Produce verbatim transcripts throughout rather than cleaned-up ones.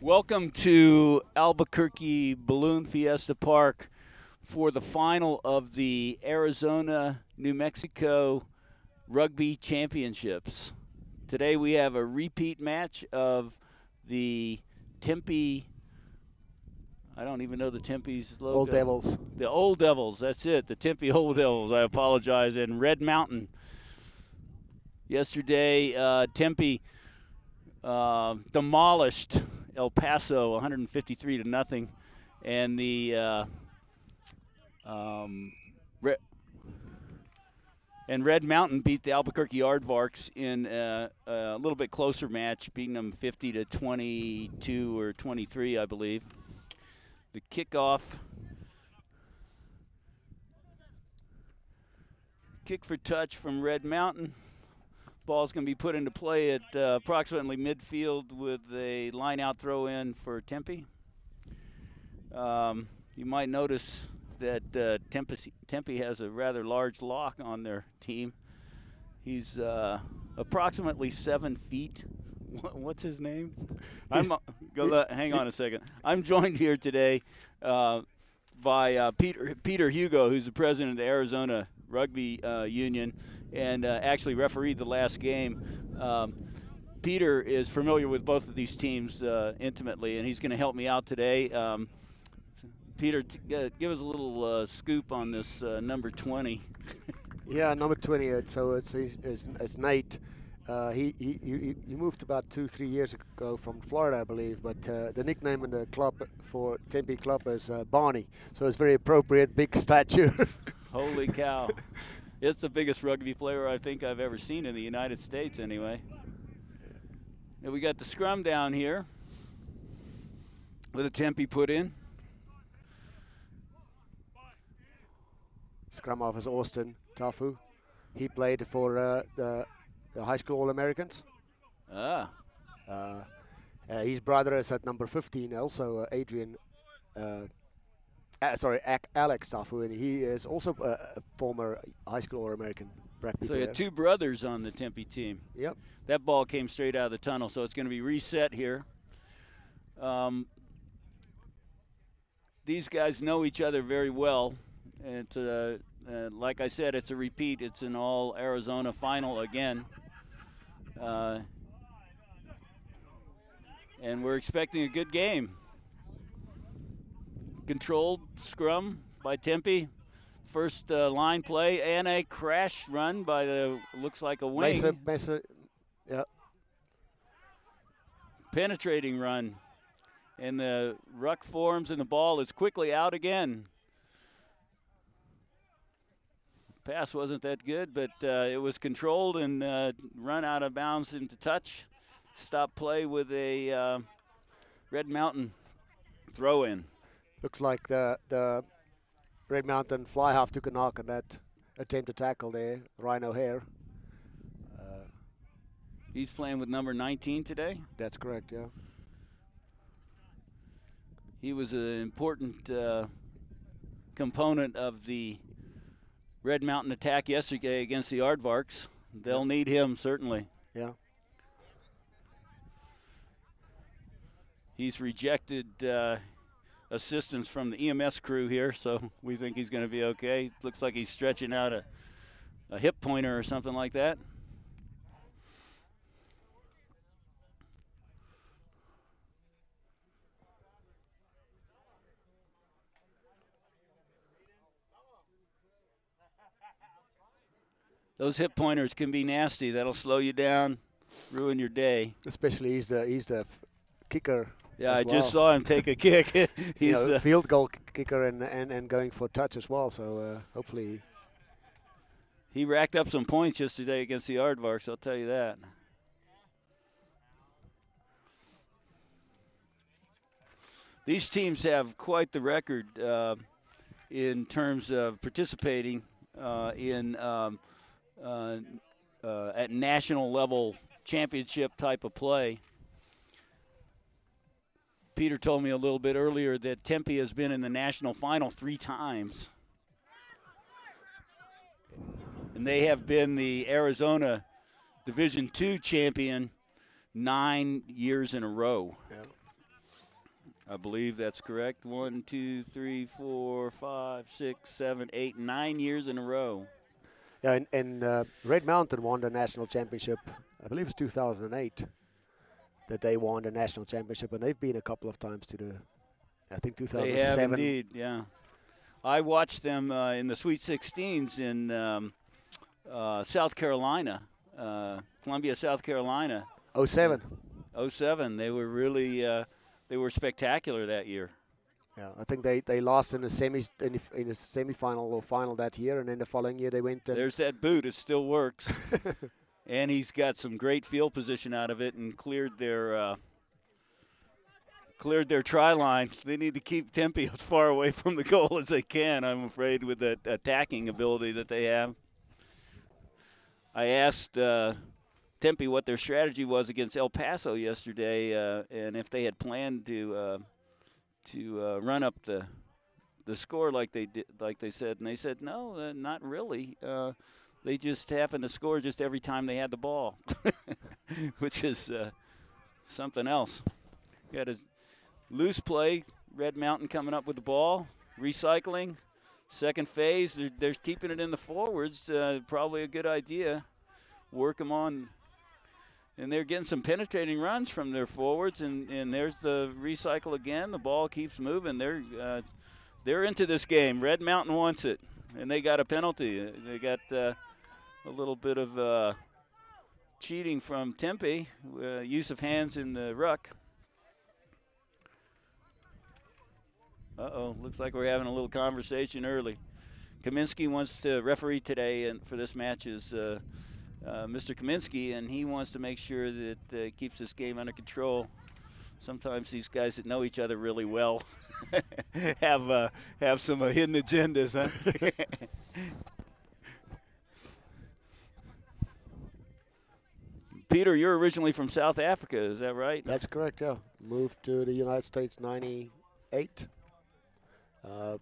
Welcome to Albuquerque Balloon Fiesta Park for the final of the Arizona-New Mexico Rugby Championships. Today we have a repeat match of the Tempe, I don't even know the Tempe's logo. Old Devils. The Old Devils, that's it, the Tempe Old Devils, I apologize, and Red Mountain. Yesterday, uh, Tempe uh, demolished El Paso one hundred fifty-three to nothing, and the uh, um, Re and Red Mountain beat the Albuquerque Aardvarks in a, a little bit closer match, beating them fifty to twenty-two or twenty-three, I believe. The kickoff, kick for touch from Red Mountain. Ball's going to be put into play at uh, approximately midfield with a line-out throw-in for Tempe. Um, you might notice that uh, Tempe, Tempe has a rather large lock on their team. He's uh, approximately seven feet. What's his name? I'm, uh, go, hang on a second. I'm joined here today uh, by uh, Peter, Peter Hugo, who's the president of the Arizona Rugby uh, Union, and uh, actually refereed the last game. Um, Peter is familiar with both of these teams uh, intimately, and he's going to help me out today. Um, Peter, t uh, give us a little uh, scoop on this uh, number twenty. Yeah, number twenty. So it's it's, it's Nate. Uh, he, he he he moved about two three years ago from Florida, I believe. But uh, the nickname in the club for Tempe club is uh, Barney. So it's very appropriate, big stature. Holy cow! It's the biggest rugby player I think I've ever seen in the United States, anyway. And we got the scrum down here with a Tempe put in. Scrum off is Austin Tafu. He played for uh, the, the high school All-Americans. Ah. Uh, uh, his brother is at number fifteen, also uh, Adrian. Uh, Uh, sorry, Alex Tafu, and he is also a, a former high school All-American rugby So player. you had two brothers on the Tempe team. Yep. That ball came straight out of the tunnel, so it's going to be reset here. Um, these guys know each other very well. And uh, uh, like I said, it's a repeat. It's an all-Arizona final again. Uh, and we're expecting a good game. Controlled scrum by Tempe. First uh, line play and a crash run by the, looks like a wing. Mesa, Mesa, yeah. Penetrating run. And the ruck forms and the ball is quickly out again. Pass wasn't that good, but uh, it was controlled and uh, run out of bounds into touch. Stop play with a uh, Red Mountain throw in. Looks like the the Red Mountain fly half took a knock on that attempt to tackle there, Ryan O'Hare. Uh, He's playing with number nineteen today. That's correct, yeah. He was an important uh, component of the Red Mountain attack yesterday against the Aardvarks. They'll yeah. need him, certainly. Yeah. He's rejected uh, assistance from the E M S crew here, so we think he's going to be okay. Looks like he's stretching out a, a hip pointer or something like that. Those hip pointers can be nasty. That'll slow you down, ruin your day. Especially he's the he's the f kicker. Yeah, I well. just saw him take a kick. He's you know, uh, field goal kicker and, and and going for touch as well. So uh, hopefully he racked up some points yesterday against the Aardvarks. I'll tell you that. These teams have quite the record uh, in terms of participating uh, in um, uh, uh, at national level championship type of play. Peter told me a little bit earlier that Tempe has been in the national final three times. And they have been the Arizona Division two champion nine years in a row. Yeah. I believe that's correct. One, two, three, four, five, six, seven, eight, nine years in a row. Yeah, and, and uh, Red Mountain won the national championship, I believe it's two thousand eight, that they won the national championship, and they've been a couple of times to the, I think two thousand seven. They have indeed, yeah. I watched them uh, in the Sweet sixteens in um, uh, South Carolina, uh, Columbia, South Carolina. oh seven. oh seven. They were really, uh, they were spectacular that year. Yeah, I think they, they lost in the semis in the, in the semifinal or final that year, and then the following year they went. And There's that boot; it still works, and he's got some great field position out of it, and cleared their uh, cleared their try line. They need to keep Tempe as far away from the goal as they can. I'm afraid with that attacking ability that they have. I asked uh, Tempe what their strategy was against El Paso yesterday, uh, and if they had planned to. Uh, to uh, run up the the score like they did, like they said, and they said no, uh, not really. Uh, they just happened to score just every time they had the ball, which is uh, something else. Got a loose play, Red Mountain coming up with the ball, recycling, second phase. They're, they're keeping it in the forwards. Uh, probably a good idea. Work them on. And they're getting some penetrating runs from their forwards, and, and there's the recycle again. The ball keeps moving. They're uh, they're into this game. Red Mountain wants it, and they got a penalty. They got uh, a little bit of uh, cheating from Tempe, uh, use of hands in the ruck. Uh-oh, looks like we're having a little conversation early. Kaminsky wants to referee today, and for this match is uh, Uh, Mister Kaminsky, and he wants to make sure that uh, keeps this game under control. Sometimes these guys that know each other really well have uh, have some uh, hidden agendas, huh? Peter, you're originally from South Africa, is that right? That's correct, yeah. Moved to the United States ninety-eight. Uh,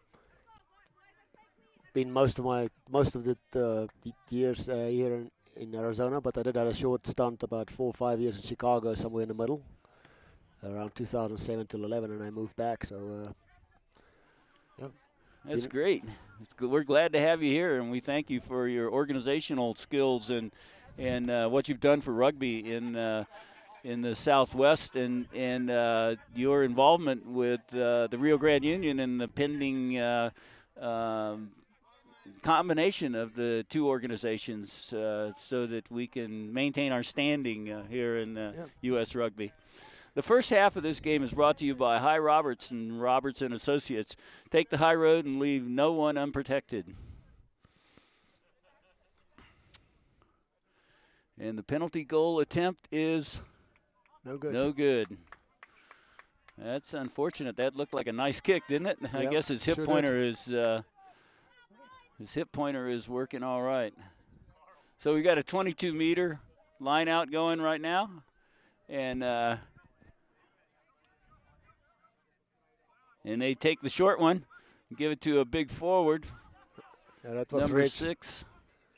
been most of my most of the uh, years uh, here in, in Arizona, but I did have a short stunt about four or five years in Chicago, somewhere in the middle, around two thousand seven till eleven, and I moved back. So, uh, yeah, that's you great. It's good. We're glad to have you here, and we thank you for your organizational skills and and uh, what you've done for rugby in uh, in the Southwest, and and uh, your involvement with uh, the Rio Grande Union and the pending. Uh, um, combination of the two organizations uh, so that we can maintain our standing uh, here in uh, yeah. U S Rugby. The first half of this game is brought to you by High Robertson, Robertson Associates. Take the high road and leave no one unprotected. And the penalty goal attempt is no good. No good. That's unfortunate. That looked like a nice kick, didn't it? Yep, I guess his hip sure pointer did. is uh, his hip pointer is working all right. So we got a twenty-two meter line out going right now, and uh, and they take the short one, and give it to a big forward. Yeah, that was number Rich. six.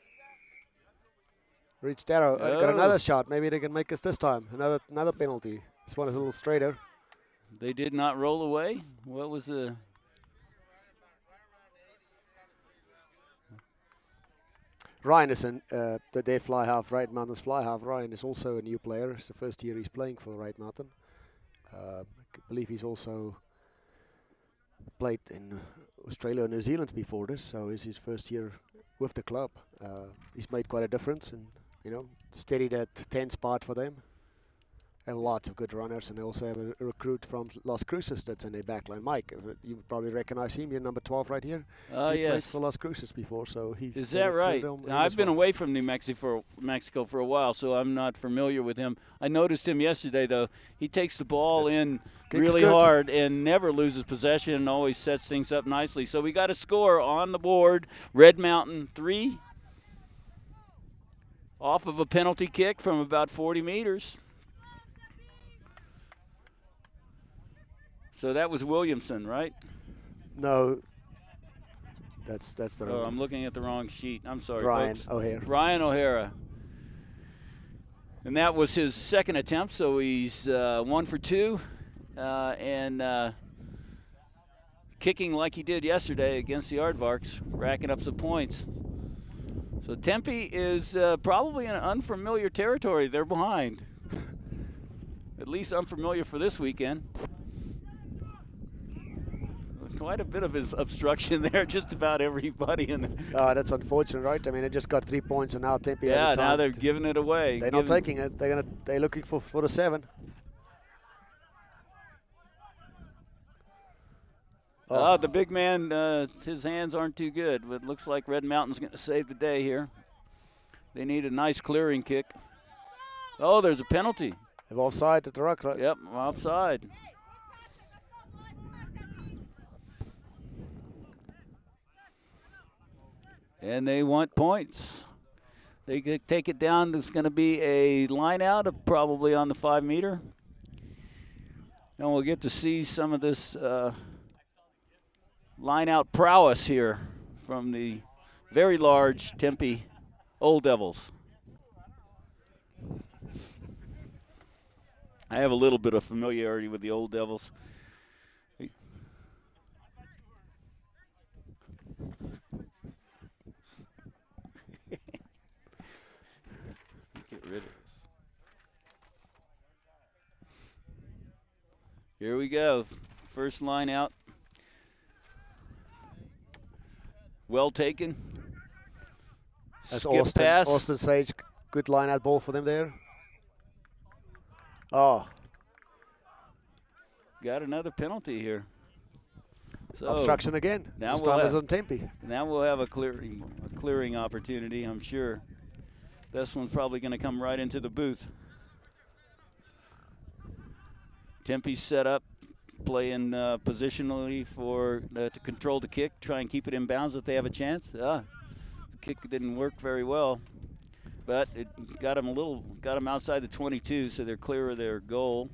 Rich Darrow uh, got Oh. another shot. Maybe they can make us this time. Another another penalty. This one is a little straighter. They did not roll away. What was the? Ryan is an, uh, the their fly half, Right Mountain's fly half. Ryan is also a new player. It's the first year he's playing for Right Mountain. Uh, I believe he's also played in Australia and New Zealand before this, so it's his first year with the club. Uh, he's made quite a difference, and you know, steadied that ten spot for them. Have lots of good runners, and they also have a, a recruit from Las Cruces that's in their backline. Mike, uh, you probably recognize him. You're number twelve right here. Oh he played yes. for Las Cruces before, so he. Is that right? Now, I've been away from New Mexico for, Mexico for a while, so I'm not familiar with him. I noticed him yesterday, though. He takes the ball That's in keeps really good. hard and never loses possession and always sets things up nicely. So we got a score on the board. Red Mountain three off of a penalty kick from about forty meters. So that was Williamson, right? No. That's that's the. Oh, I'm looking at the wrong sheet. I'm sorry, Ryan folks. O'Hare. Ryan O'Hara. And that was his second attempt, so he's uh, one for two. uh, and uh, kicking like he did yesterday against the Aardvarks, racking up some points. So Tempe is uh, probably in unfamiliar territory. They're behind. At least unfamiliar for this weekend. Quite a bit of obstruction there, just about everybody in the Oh, that's unfortunate, right? I mean, they just got three points, and now Tempe. Yeah, has a now time they're to, giving it away. They're giving, not taking it. They're gonna. They're looking for for the seven. Oh, oh the big man, uh, his hands aren't too good, but it looks like Red Mountain's going to save the day here. They need a nice clearing kick. Oh, there's a penalty. They're offside at the ruck, right? Yep, offside. And they want points. They could take it down. There's going to be a line out of probably on the five meter. And we'll get to see some of this uh, line out prowess here from the very large Tempe Old Devils. I have a little bit of familiarity with the Old Devils. Get rid of this. Here we go. First line out. Well taken. That's Skip Austin, pass. Austin Sage, good line out ball for them there. Oh. Got another penalty here. So Obstruction again. Now this we'll time have, it's on Tempe. Now we'll have a clearing, a clearing opportunity, I'm sure. This one's probably going to come right into the booth. Tempe's set up, playing uh, positionally for uh, to control the kick, try and keep it in bounds if they have a chance. Ah, the kick didn't work very well, but it got them a little, got them outside the twenty-two, so they're clear of their goal.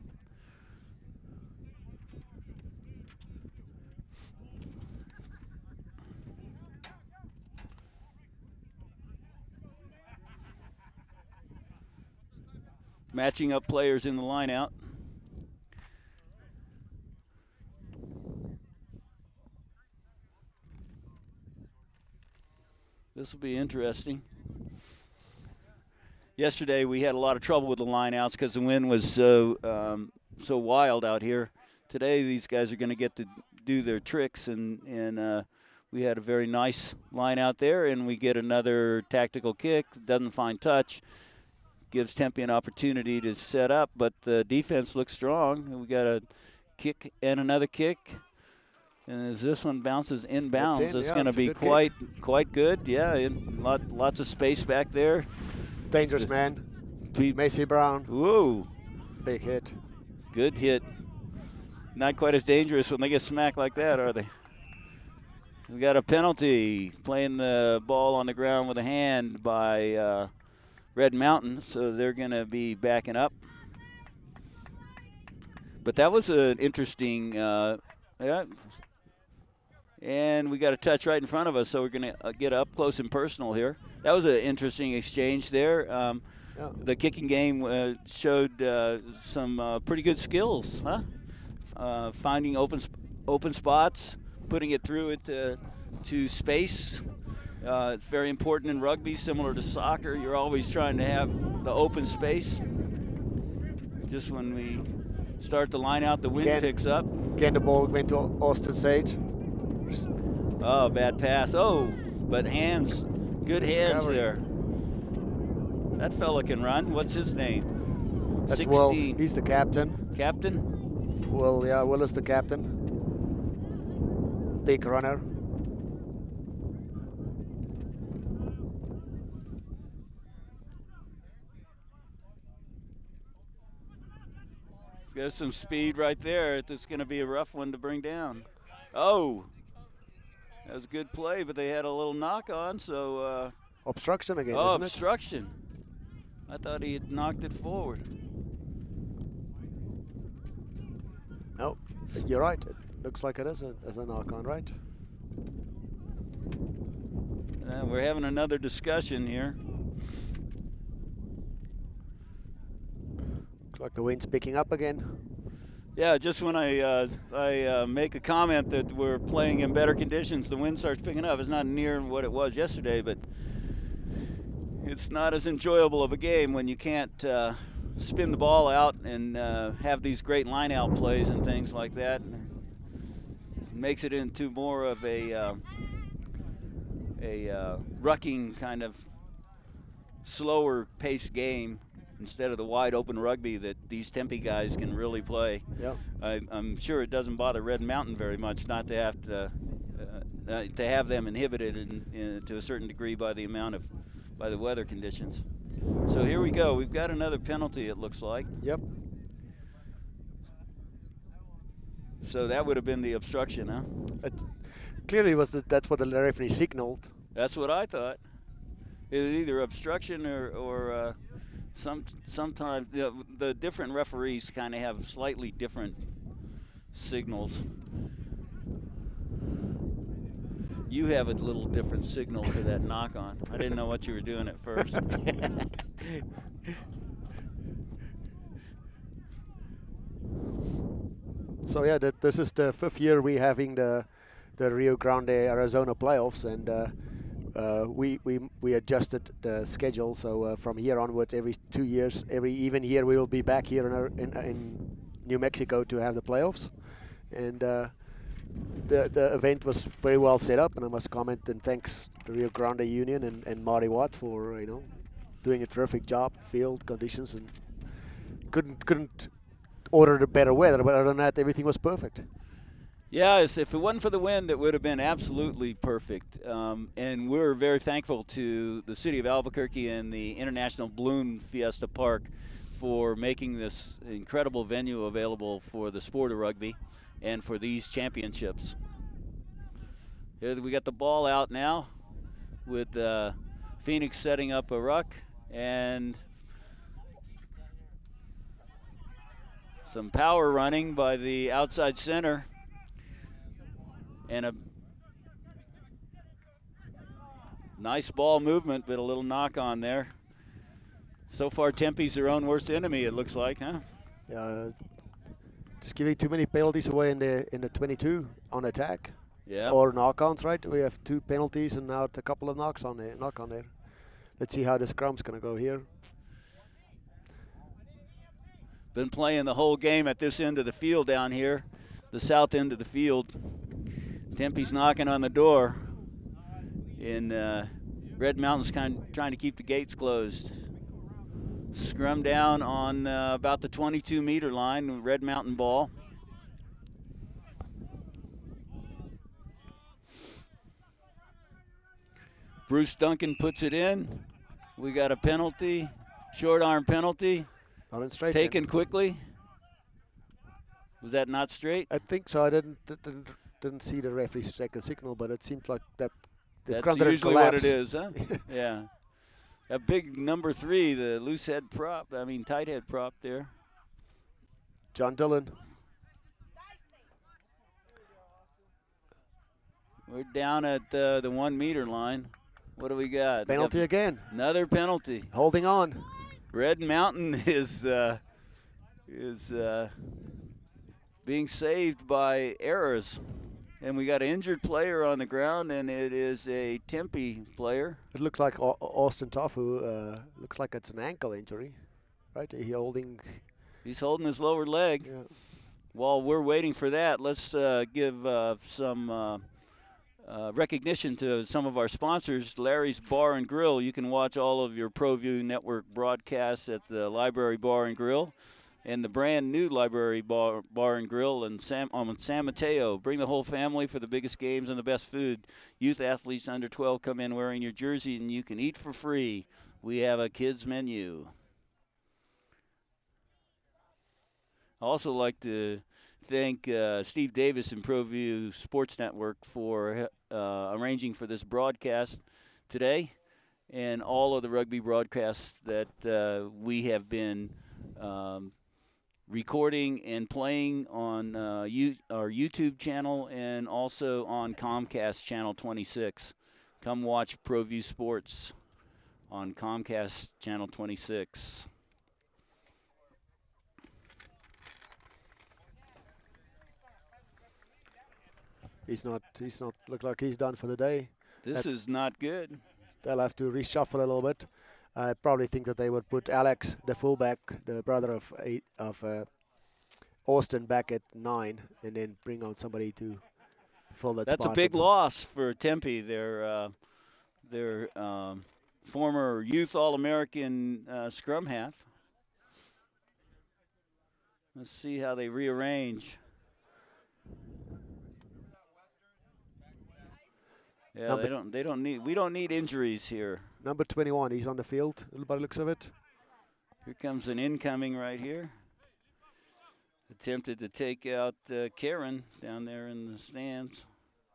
Matching up players in the line out. This will be interesting. Yesterday we had a lot of trouble with the line outs because the wind was so um, so wild out here. Today these guys are going to get to do their tricks, and, and uh, we had a very nice line out there, and we get another tactical kick, doesn't find touch. Gives Tempe an opportunity to set up, but the defense looks strong. We got a kick and another kick, and as this one bounces inbounds, in. it's yeah, going to be quite kick. quite good. Yeah, in lot, lots of space back there. Dangerous man. Macy Brown. Whoa. Big hit. Good hit. Not quite as dangerous when they get smacked like that, are they? We got a penalty, playing the ball on the ground with a hand by uh, Red Mountain, so they're going to be backing up. But that was an interesting, uh, yeah. And we got a touch right in front of us, so we're going to uh, get up close and personal here. That was an interesting exchange there. Um, yeah. The kicking game uh, showed uh, some uh, pretty good skills, huh? Uh, finding open sp open spots, putting it through it to, to space. Uh, it's very important in rugby, similar to soccer. You're always trying to have the open space. Just when we start the line out, the wind again, picks up. Again, the ball went to Austin Sage. Oh, bad pass. Oh, but hands, good hands Recovery. there. That fella can run. What's his name? That's sixteen. Will. He's the captain. Captain? Will, yeah, Will is the captain. Big runner. There's some speed right there. It's going to be a rough one to bring down. Oh, that was a good play, but they had a little knock on, so. Uh, obstruction again, oh, isn't obstruction. It? I thought he had knocked it forward. No, you're right. It looks like it is a, is a knock on, right? Uh, we're having another discussion here. Looks like the wind's picking up again. Yeah, just when I uh, I uh, make a comment that we're playing in better conditions, the wind starts picking up. It's not near what it was yesterday, but it's not as enjoyable of a game when you can't uh, spin the ball out and uh, have these great line-out plays and things like that. It makes it into more of a uh, a uh, rucking kind of slower paced game instead of the wide open rugby that these Tempe guys can really play. Yep. I, I'm sure it doesn't bother Red Mountain very much not to have to uh, uh, to have them inhibited in, in, to a certain degree by the amount of by the weather conditions. So here we go. We've got another penalty, it looks like. Yep. So that would have been the obstruction, huh? It clearly was the, that's what the referee signaled. That's what I thought. It was either obstruction or, or uh, some sometimes you know, the different referees kind of have slightly different signals. You have a little different signal for that knock on. I didn't know what you were doing at first. So yeah, that this is the fifth year we're having the the Rio Grande Arizona playoffs, and uh, uh, we we we adjusted the schedule. So uh, from here onwards, every two years, every even year, we will be back here in our, in, in New Mexico to have the playoffs, and uh, the the event was very well set up. And I must comment and thanks the Rio Grande Union and and Marty Watt for you know doing a terrific job, field conditions, and couldn't couldn't. ordered a better weather, but other than that, everything was perfect. Yeah, if it wasn't for the wind, it would have been absolutely perfect. Um, and we're very thankful to the city of Albuquerque and the International Balloon Fiesta Park for making this incredible venue available for the sport of rugby and for these championships. Here we got the ball out now with uh, Phoenix setting up a ruck and some power running by the outside center, and a nice ball movement, but a little knock on there. So far, Tempe's their own worst enemy, it looks like, huh? Uh, just giving too many penalties away in the in the twenty-two on attack. Yeah. Or knock-ons, right? We have two penalties and now a couple of knocks on there, knock on there. Let's see how the scrum's gonna go here. Been playing the whole game at this end of the field down here, the south end of the field. Tempe's knocking on the door, and uh, Red Mountain's kind of trying to keep the gates closed. Scrum down on uh, about the twenty-two meter line, Red Mountain ball. Bruce Duncan puts it in. We got a penalty, short arm penalty. Not in straight. Taken quickly. Was that not straight? I think so. I didn't didn't, didn't see the referee check the signal, but it seemed like that the That's scrum didn't usually collapse. what it is, huh? Yeah. A big number three, the loose head prop, I mean tight head prop there. John Dillon. We're down at uh, the one meter line. What do we got? Penalty we got again. Another penalty. Holding on. Red Mountain is uh, is uh, being saved by errors. And we got an injured player on the ground, and it is a Tempe player. It looks like Au- Austin Tofu. Uh, looks like it's an ankle injury, right? He holding. He's holding his lower leg. Yeah. While we're waiting for that, let's uh, give uh, some uh, uh, recognition to some of our sponsors. Larry's Bar and Grill. You can watch all of your ProView Network broadcasts at the Library Bar and Grill. And the brand new Library Bar, Bar and Grill in San, on San Mateo. Bring the whole family for the biggest games and the best food. Youth athletes under twelve come in wearing your jersey, and you can eat for free. We have a kids menu. I also like to thank uh, Steve Davis and ProView Sports Network for uh, arranging for this broadcast today, and all of the rugby broadcasts that uh, we have been um, recording and playing on uh, you, our YouTube channel and also on Comcast Channel twenty-six. Come watch ProView Sports on Comcast Channel twenty-six. He's not. He's not. Look like he's done for the day. This That- is not good. They'll have to reshuffle a little bit. I probably think that they would put Alex, the fullback, the brother of eight, of uh, Austin, back at nine, and then bring on somebody to fill that That's spot. a big But loss for Tempe. Their uh, their um, former youth All-American uh, scrum half. Let's see how they rearrange. Yeah, Number- they don't. They don't need. We don't need injuries here. Number twenty-one, he's on the field. By the looks of it. Here comes an incoming right here. Attempted to take out uh, Karen down there in the stands.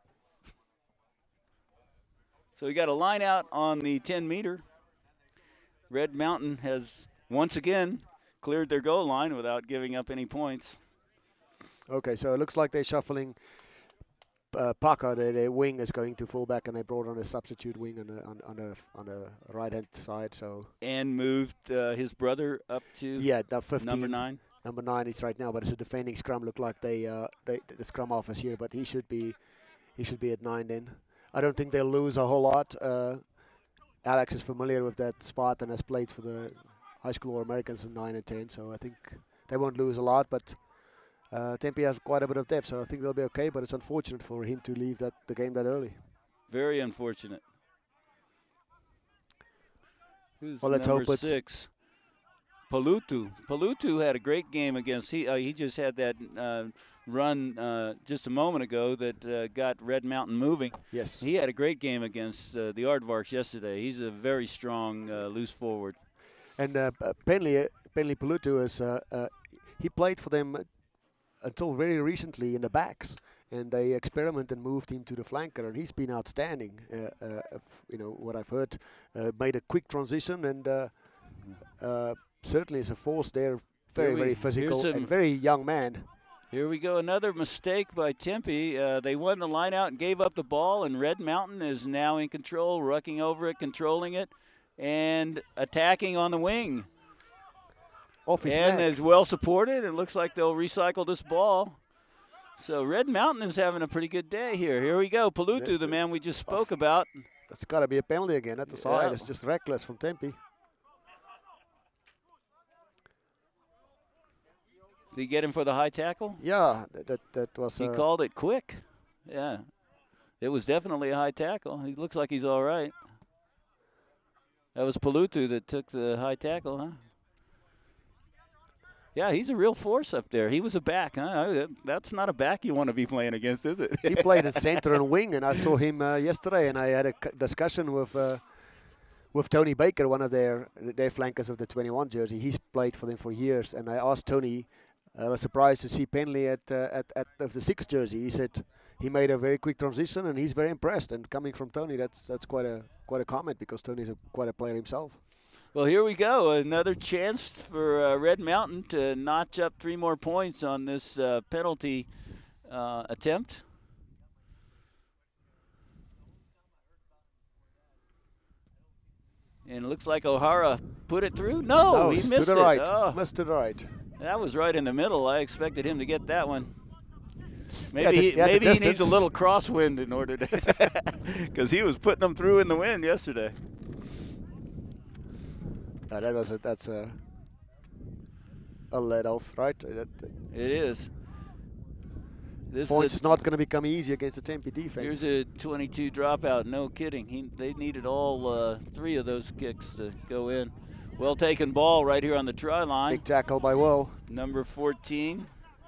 So we got a line out on the ten meter. Red Mountain has once again cleared their goal line without giving up any points. Okay, so it looks like they're shuffling. Uh, Parker, their, their wing, is going to fullback, and they brought on a substitute wing on the on, on the on the right hand side. So And moved uh, his brother up to yeah, that fifteen. number nine. Number nine is right now, but it's a defending scrum. Look like they, uh, they the scrum half is here, but he should be, he should be at nine then. I don't think they'll lose a whole lot. Uh, Alex is familiar with that spot and has played for the high school All-Americans in nine and ten, so I think they won't lose a lot. But uh, Tempe has quite a bit of depth, so I think they'll be okay. But it's unfortunate for him to leave that the game that early. Very unfortunate. Who's Well, let's number hope it's- six? Palutu. Palutu had a great game against. He uh, he just had that uh, run uh, just a moment ago that uh, got Red Mountain moving. Yes. He had a great game against uh, the Aardvarks yesterday. He's a very strong uh, loose forward. And uh, uh, Penley, uh, Penley Palutu is uh, uh, he played for them until very recently in the backs, and they experimented and moved him to the flanker, and he's been outstanding. Uh, uh, f- you know what I've heard, uh, made a quick transition, and uh, uh, certainly is a force there. Very Here we- very physical here's some- and very young man. Here we go, another mistake by Tempe. Uh, they won the line out and gave up the ball, and Red Mountain is now in control, rucking over it, controlling it, and attacking on the wing. Off his And neck. is well supported. It looks like they'll recycle this ball. So Red Mountain is having a pretty good day here. Here we go. Palutu, the man we just spoke about. That's got to be a penalty again at the side. Yeah. It's just reckless from Tempe. Did he get him for the high tackle? Yeah, that that, that was. He uh, called it quick. Yeah. It was definitely a high tackle. He looks like he's all right. That was Palutu that took the high tackle, huh? Yeah, he's a real force up there. He was a back, huh? That's not a back you want to be playing against, is it? He played at center and wing, and I saw him uh, yesterday, and I had a c- discussion with uh, with Tony Baker, one of their their flankers of the twenty-one jersey. He's played for them for years, and I asked Tony. I was surprised to see Penley at uh, at at of the six jersey. He said he made a very quick transition, and he's very impressed. And coming from Tony, that's that's quite a quite a comment, because Tony's a, quite a player himself. Well, here we go. Another chance for uh, Red Mountain to notch up three more points on this uh, penalty uh, attempt. And it looks like O'Hara put it through. No, no, he it's missed to the it. right. Oh, Missed to the right. that was right in the middle. I expected him to get that one. Maybe Yeah, the- he, yeah, the maybe he needs a distance. little crosswind in order to, because he was putting them through in the wind yesterday. Uh, that was a, that's a a let off, right? That, that It is. This points is is not going to become easy against the Tempe defense. Here's a twenty-two dropout. No kidding. He, they needed all uh, three of those kicks to go in. Well taken ball right here on the try line. Big tackle by Will. Number fourteen,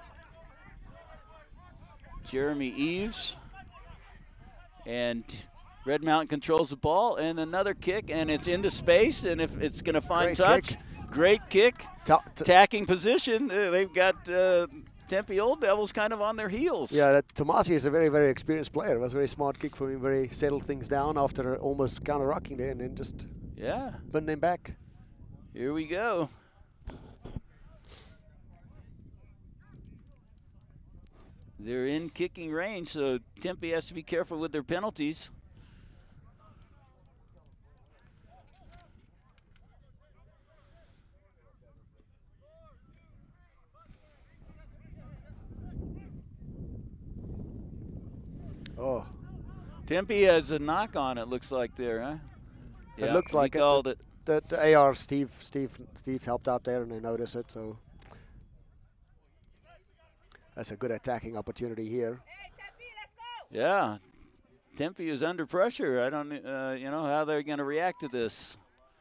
Jeremy Eves. And Red Mountain controls the ball, and another kick, and it's into space, and if it's going to find Great touch, kick. great kick. Ta- t- Attacking position. Uh, they've got uh, Tempe Old Devils kind of on their heels. yeah, that Tomasi is a very, very experienced player. It was a very smart kick from him. Very settled things down after almost counter-rocking there, and then just Yeah. putting them back. Here we go. They're in kicking range, so Tempe has to be careful with their penalties. Oh. Tempe has a knock on it, looks like there, huh? It Yeah, looks like he it. called it. The, the A R Steve Steve Steve helped out there and they noticed it, so that's a good attacking opportunity here. Yeah, Tempe is under pressure. I don't, uh, you know, how they're going to react to this.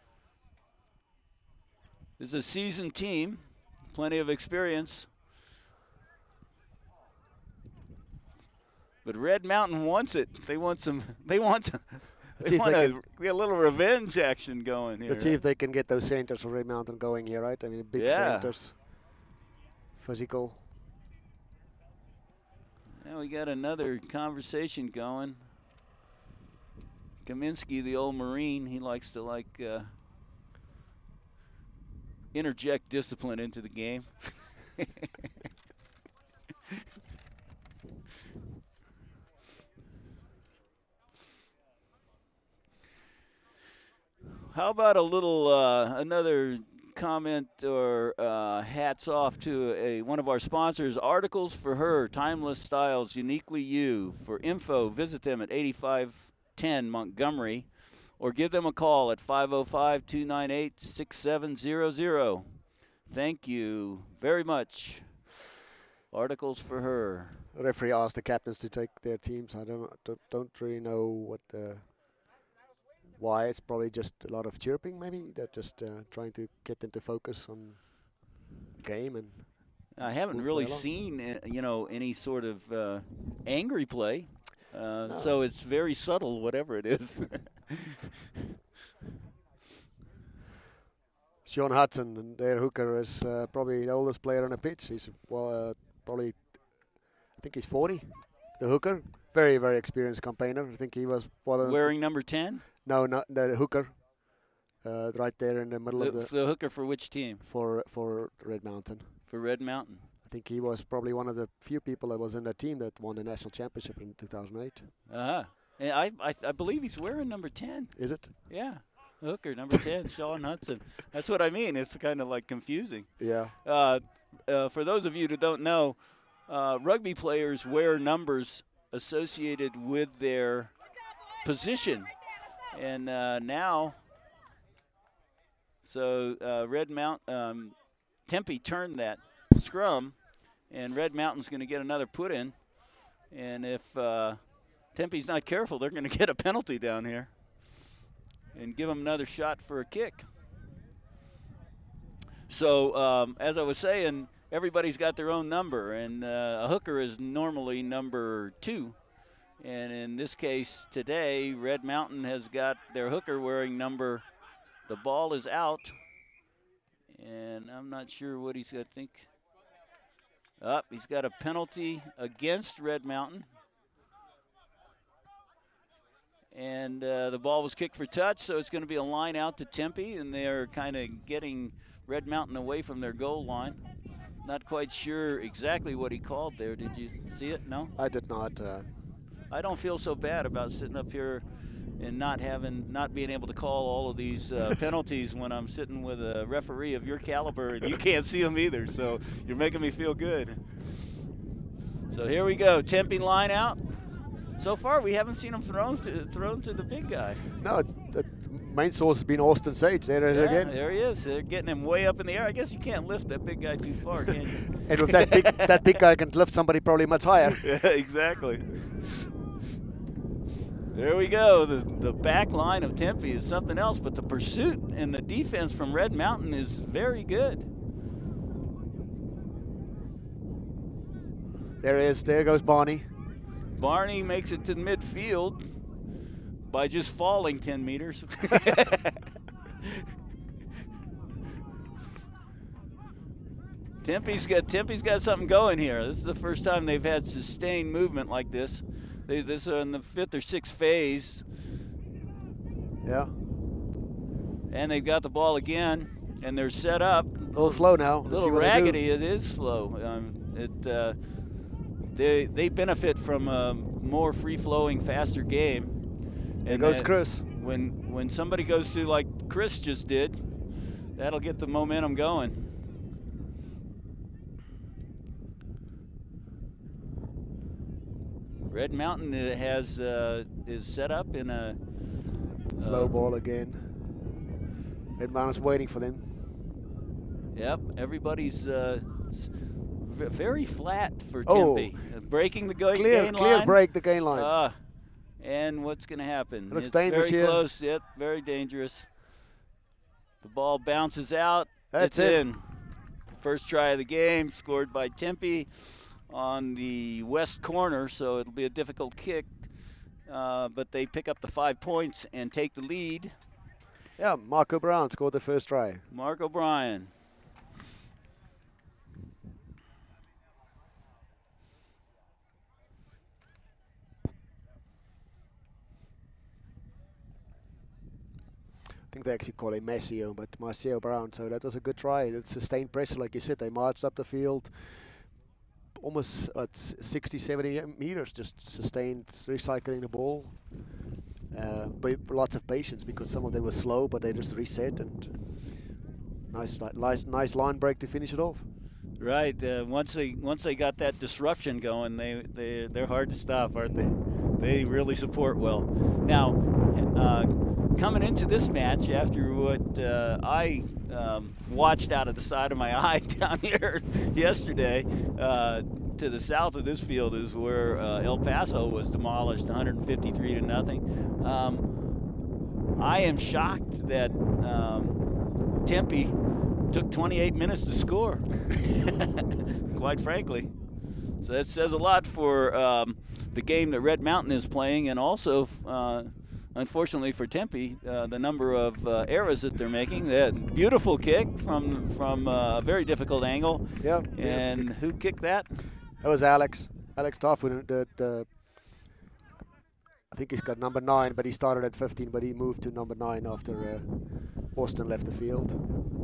This is a seasoned team, plenty of experience. But Red Mountain wants it. They want some. They want some. They want they a, a little revenge action going here. Let's see if they can get those centers for Red Mountain going here, right? I mean, big Yeah. centers, physical. Now we got another conversation going. Kaminsky, the old Marine, he likes to like uh, interject discipline into the game. How about a little, uh, another comment or uh, hats off to a one of our sponsors, Articles for Her, Timeless Styles, Uniquely You. For info, visit them at eighty-five ten Montgomery or give them a call at five oh five, two nine eight, six seven zero zero. Thank you very much. Articles for Her. The referee asked the captains to take their teams. I don't don't, don't really know what the why. It's probably just a lot of chirping, maybe. They're just uh, trying to get them to focus on the game. And I haven't really seen, uh, you know, any sort of uh, angry play. Uh, no. So it's very subtle, whatever it is. Sean Hudson, and their hooker, is uh, probably the oldest player on the pitch. He's well, uh, probably, I think he's forty. The hooker, very, very experienced campaigner. I think he was one of wearing number ten. No, not the hooker. Uh, right there in the middle The, of the. the hooker for which team? For for Red Mountain. For Red Mountain. I think he was probably one of the few people that was in that team that won the national championship in two thousand eight. Uh huh. And I, I I believe he's wearing number ten. Is it? Yeah. Hooker, number ten, Sean Hudson. That's what I mean. It's kind of like confusing. Yeah. Uh, uh, for those of you who don't know, uh, rugby players wear numbers associated with their position. And uh, now, so uh, Red Mount, um, Tempe turned that scrum, and Red Mountain's going to get another put in. And if uh, Tempe's not careful, they're going to get a penalty down here and give them another shot for a kick. So um, as I was saying, everybody's got their own number, and uh, a hooker is normally number two. And in this case today, Red Mountain has got their hooker wearing number, the ball is out, and I'm not sure what he's got to think. Up, oh, he's got a penalty against Red Mountain. And uh, the ball was kicked for touch, so it's going to be a line out to Tempe, and they're kind of getting Red Mountain away from their goal line. Not quite sure exactly what he called there. Did you see it? No? I did not. Uh I don't feel so bad about sitting up here and not having, not being able to call all of these uh, penalties when I'm sitting with a referee of your caliber and you can't see them either. So you're making me feel good. So here we go, Tempe line out. So far, we haven't seen them thrown to thrown to the big guy. No, it's, the main source has been Austin Sage. There it is yeah, again. There he is. They're getting him way up in the air. I guess you can't lift that big guy too far, can you? And with that big, that big guy can lift somebody probably much higher. Yeah, exactly. There we go. The, the back line of Tempe is something else, but the pursuit and the defense from Red Mountain is very good. There is. There goes Barney. Barney makes it to midfield by just falling ten meters. Tempe's got Tempe's got something going here. This is the first time they've had sustained movement like this. They, this is in the fifth or sixth phase. Yeah. And they've got the ball again, and they're set up. A little slow now. A little raggedy. It is slow. Um, it uh, they they benefit from a more free-flowing, faster game. There and goes that, Chris. When when somebody goes through like Chris just did, that'll get the momentum going. Red Mountain has uh, is set up in a slow uh, ball again. Red Mountain's waiting for them. Yep, everybody's uh, very flat for Oh. Tempe. Uh, breaking the go Clear, gain clear line. break the gain line. Uh, and what's going to happen? It looks it's dangerous very here. close. Yep, very dangerous. The ball bounces out. That's it's it. in. First try of the game, scored by Tempe on the west corner, so it'll be a difficult kick. Uh, but they pick up the five points and take the lead. Yeah, Marco Brown scored the first try. Mark O'Brien. I think they actually call him Maceo, but Marceo Brown. So that was a good try. It's sustained pressure, like you said. They marched up the field almost at sixty, seventy meters, just sustained, recycling the ball. Uh, but lots of patience because some of them were slow, but they just reset and nice, nice, nice line break to finish it off. Right. Uh, once they once they got that disruption going, they they they're hard to stop, aren't they? They really support well. Now, uh, coming into this match, after what uh, I um, watched out of the side of my eye down here yesterday, uh, to the south of this field is where uh, El Paso was demolished, one fifty-three to nothing. Um, I am shocked that um, Tempe took twenty-eight minutes to score, quite frankly. So that says a lot for um, the game that Red Mountain is playing, and also, uh, unfortunately for Tempe, uh, the number of uh, errors that they're making. That beautiful kick from from uh, a very difficult angle. Yeah. And who kicked that? That was Alex. Alex Tarford. That uh, I think he's got number nine, but he started at fifteen, but he moved to number nine after uh, Austin left the field.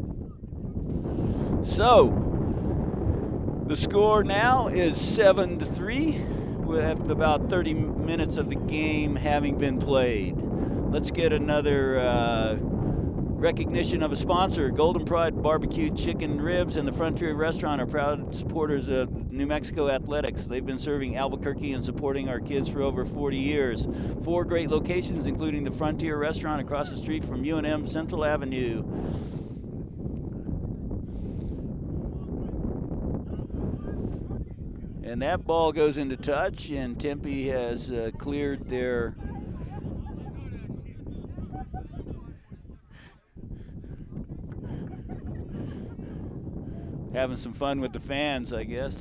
So the score now is seven to three, with about thirty minutes of the game having been played. Let's get another uh, recognition of a sponsor. Golden Pride Barbecue Chicken Ribs and the Frontier Restaurant are proud supporters of New Mexico Athletics. They've been serving Albuquerque and supporting our kids for over forty years. Four great locations, including the Frontier Restaurant across the street from U N M Central Avenue. And that ball goes into touch, and Tempe has uh, cleared their having some fun with the fans, I guess.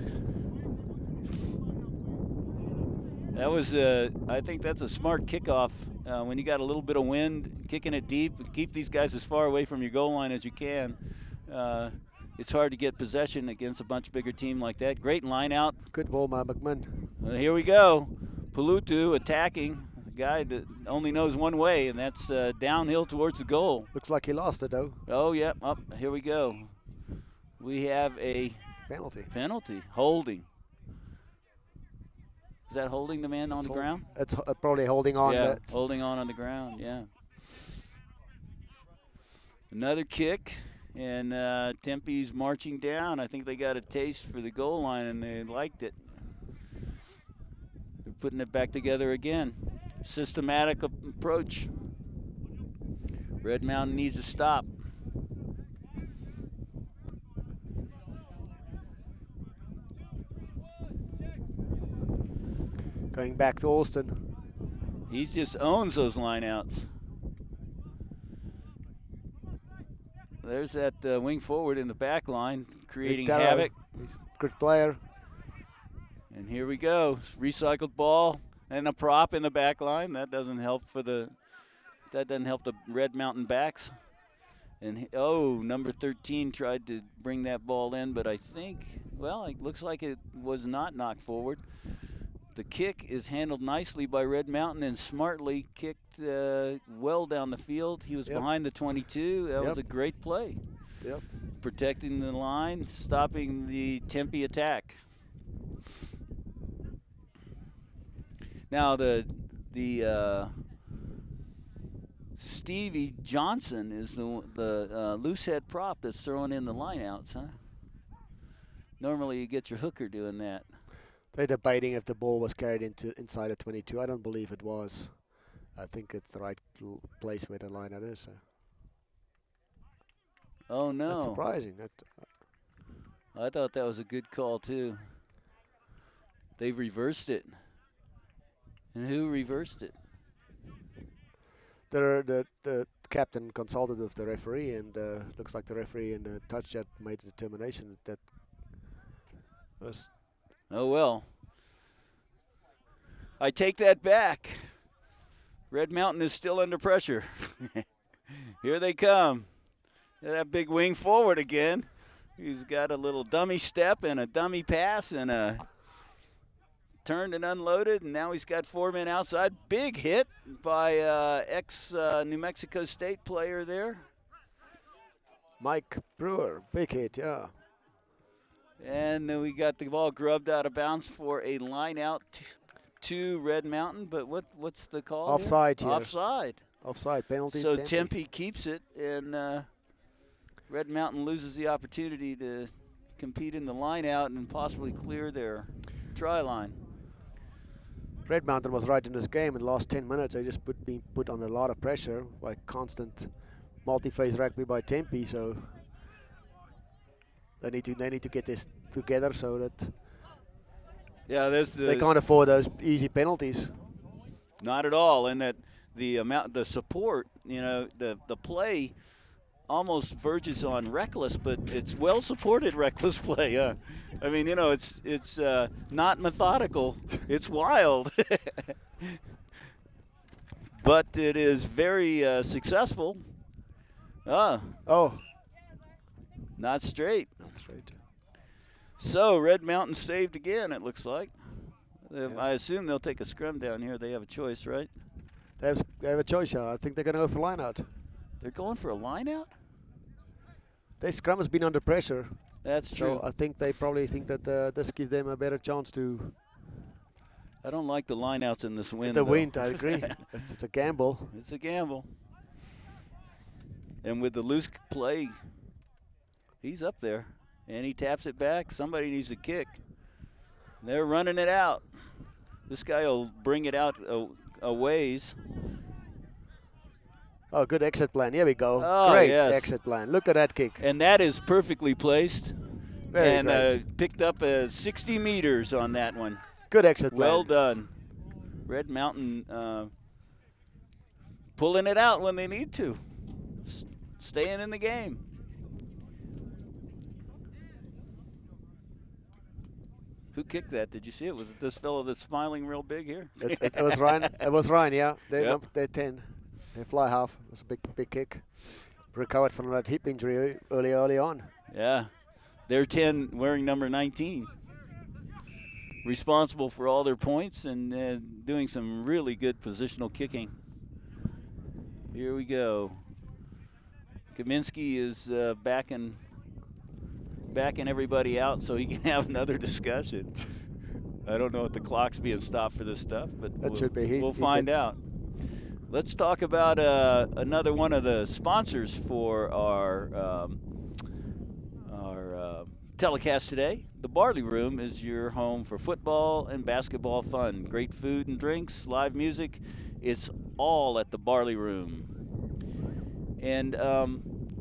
That was, uh, I think that's a smart kickoff. Uh, when you got a little bit of wind, kicking it deep, keep these guys as far away from your goal line as you can. Uh, It's hard to get possession against a much bigger team like that. Great line out. Good ball, by McMahon. Well, here we go. Palutu attacking. A guy that only knows one way, and that's uh, downhill towards the goal. Looks like he lost it, though. Oh, yeah. Up. Here we go. We have a penalty. Penalty. Holding. Is that holding the man on it's the hold, ground? It's uh, probably holding on. Yeah, holding on on the ground, yeah. Another kick. And uh, Tempe's marching down. I think they got a taste for the goal line, and they liked it. They're putting it back together again. Systematic approach. Red Mountain needs to stop. Going back to Austin. He just owns those lineouts. There's that uh, wing forward in the back line, creating havoc. He's a good player. And here we go. Recycled ball and a prop in the back line. That doesn't help for the that doesn't help the Red Mountain backs. And he, oh, number thirteen tried to bring that ball in, but I think, well, it looks like it was not knocked forward. The kick is handled nicely by Red Mountain and smartly kicked uh, well down the field. He was yep. behind the twenty-two. That yep. was a great play. Yep. Protecting the line, stopping the Tempe attack. Now the the uh, Stevie Johnson is the the uh, loose head prop that's throwing in the lineouts, huh? Normally you get your hooker doing that. They're debating if the ball was carried into inside of twenty-two. I don't believe it was. I think it's the right l- place where the line out is. So. Oh, no. That's surprising. That, I thought that was a good call, too. They've reversed it. And who reversed it? the, the, the captain consulted with the referee, and uh, looks like the referee in the touch chat made a determination that was. Oh, well. I take that back. Red Mountain is still under pressure. Here they come. That big wing forward again. He's got a little dummy step and a dummy pass and a turned and unloaded, and now he's got four men outside. Big hit by uh, ex-New uh, Mexico State player there. Mike Brewer, big hit, yeah. And then we got the ball grubbed out of bounds for a line out t- to Red Mountain, but what what's the call? Offside here? here. Offside. Offside penalty. So Tempe. Tempe keeps it, and uh, Red Mountain loses the opportunity to compete in the line out and possibly clear their try line. Red Mountain was right in this game. In the last ten minutes, they just put being put on a lot of pressure by constant multi-phase rugby by Tempe. So they need to they need to get this together so that yeah, there's the they can't afford those easy penalties. Not at all, and that the amount, the support, you know, the the play almost verges on reckless, but it's well supported reckless play. Uh, I mean, you know, it's it's uh, not methodical. It's wild, but it is very uh, successful. Ah, oh, not straight. not straight. So Red Mountain saved again. It looks like. Yeah. I assume they'll take a scrum down here. They have a choice, right? They have, they have a choice here. I think they're going to go for line out. They're going for a line out? Their scrum has been under pressure. That's So true. I think they probably think that uh, this gives them a better chance to. I don't like the line outs in this wind. The though. wind, I agree. it's, it's a gamble. It's a gamble. And with the loose play, he's up there. And he taps it back. Somebody needs to kick. They're running it out. This guy will bring it out a, a ways. Oh, good exit plan. Here we go. Oh, Great yes. exit plan. Look at that kick. And that is perfectly placed. Very and uh, great. picked up uh, sixty meters on that one. Good exit plan. Well done. Red Mountain uh, pulling it out when they need to. S- staying in the game. Who kicked that? Did you see it? Was it this fellow that's smiling real big here? It, it, it was Ryan. It was Ryan. Yeah, they're, Yep. num- they're ten. They fly half. It was a big, big kick. Recovered from that hip injury early, early on. Yeah. They're ten wearing number nineteen. Responsible for all their points and uh, doing some really good positional kicking. Here we go. Kaminsky is uh, backing, backing everybody out so he can have another discussion. I don't know if the clock's being stopped for this stuff, but That we'll, should be. He, we'll he find can- out. Let's talk about uh, another one of the sponsors for our um, our uh, telecast today. The Barley Room is your home for football and basketball fun. Great food and drinks, live music. It's all at the Barley Room. And um,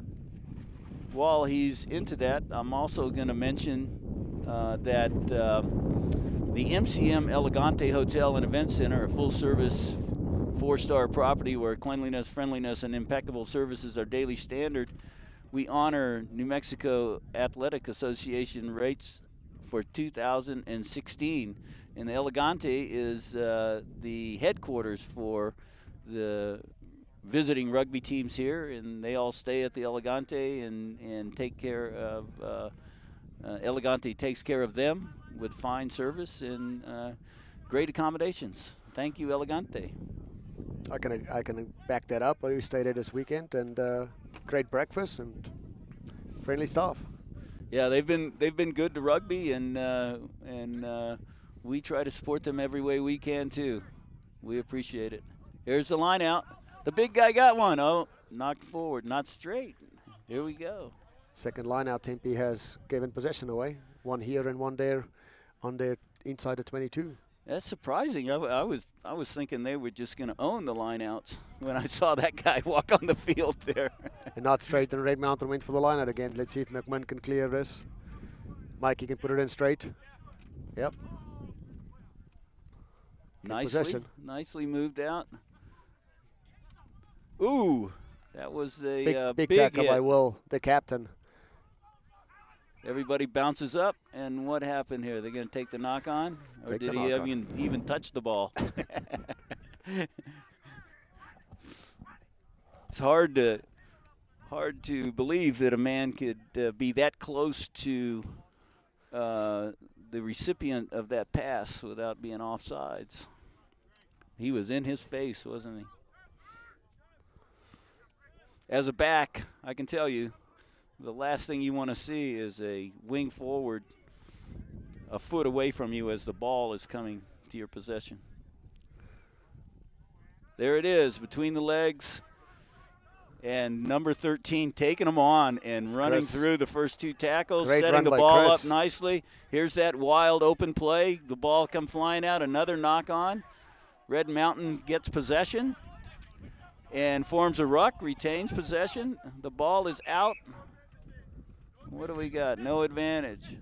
while he's into that, I'm also going to mention uh, that uh, the M C M Elegante Hotel and Event Center, a full-service four-star property where cleanliness, friendliness, and impeccable services are daily standard. We honor New Mexico Athletic Association rates for two thousand sixteen. And the Elegante is uh, the headquarters for the visiting rugby teams here, and they all stay at the Elegante and, and take care of, uh, uh, Elegante takes care of them with fine service and uh, great accommodations. Thank you, Elegante. I can I can back that up. We stayed there this weekend, and uh, great breakfast and friendly staff. Yeah, they've been they've been good to rugby, and uh, and uh, we try to support them every way we can too. We appreciate it. Here's the line out. The big guy got one. Oh, knocked forward, not straight. Here we go. Second line out, Tempe has given possession away. One here and one there on their inside the twenty-two. That's surprising. I, I was I was thinking they were just going to own the lineouts when I saw that guy walk on the field there. And not straight, and Red Mountain went for the lineout again. Let's see if McMahon can clear this. Mikey can put it in straight. Yep. Nicely, possession. nicely moved out. Ooh, that was a Big, uh, big, big tackle hit. by Will, the captain. Everybody bounces up, and what happened here? They're going to take the knock on, or Take did the he knock on. even even touch the ball? It's hard to hard to believe that a man could uh, be that close to uh, the recipient of that pass without being offsides. He was in his face, wasn't he? As a back, I can tell you, the last thing you want to see is a wing forward a foot away from you as the ball is coming to your possession. There it is, between the legs, and number thirteen taking them on and It's running Chris. through the first two tackles, Great setting run the by ball Chris. up nicely. Here's that wild open play. The ball come flying out, another knock on. Red Mountain gets possession and forms a ruck, retains possession. The ball is out. What do we got? No advantage.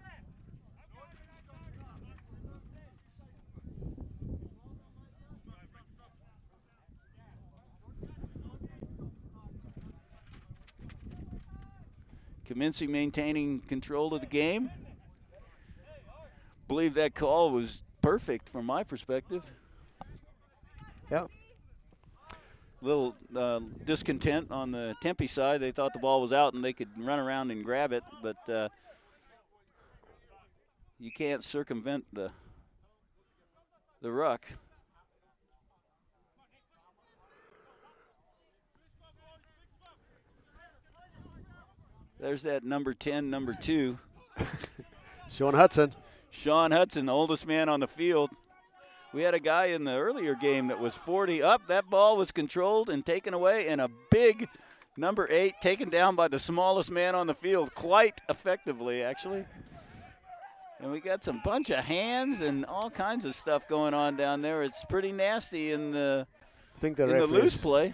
Kaminsky maintaining control of the game. Believe that call was perfect from my perspective. Yeah. Little uh, discontent on the Tempe side. They thought the ball was out and they could run around and grab it, but uh, you can't circumvent the the ruck. There's that number ten, number two. Sean Hudson. Sean Hudson, the oldest man on the field. We had a guy in the earlier game that was forty up. That ball was controlled and taken away, and a big number eight taken down by the smallest man on the field quite effectively, actually. And we got some bunch of hands and all kinds of stuff going on down there. It's pretty nasty in the, I think the in the referees. loose play.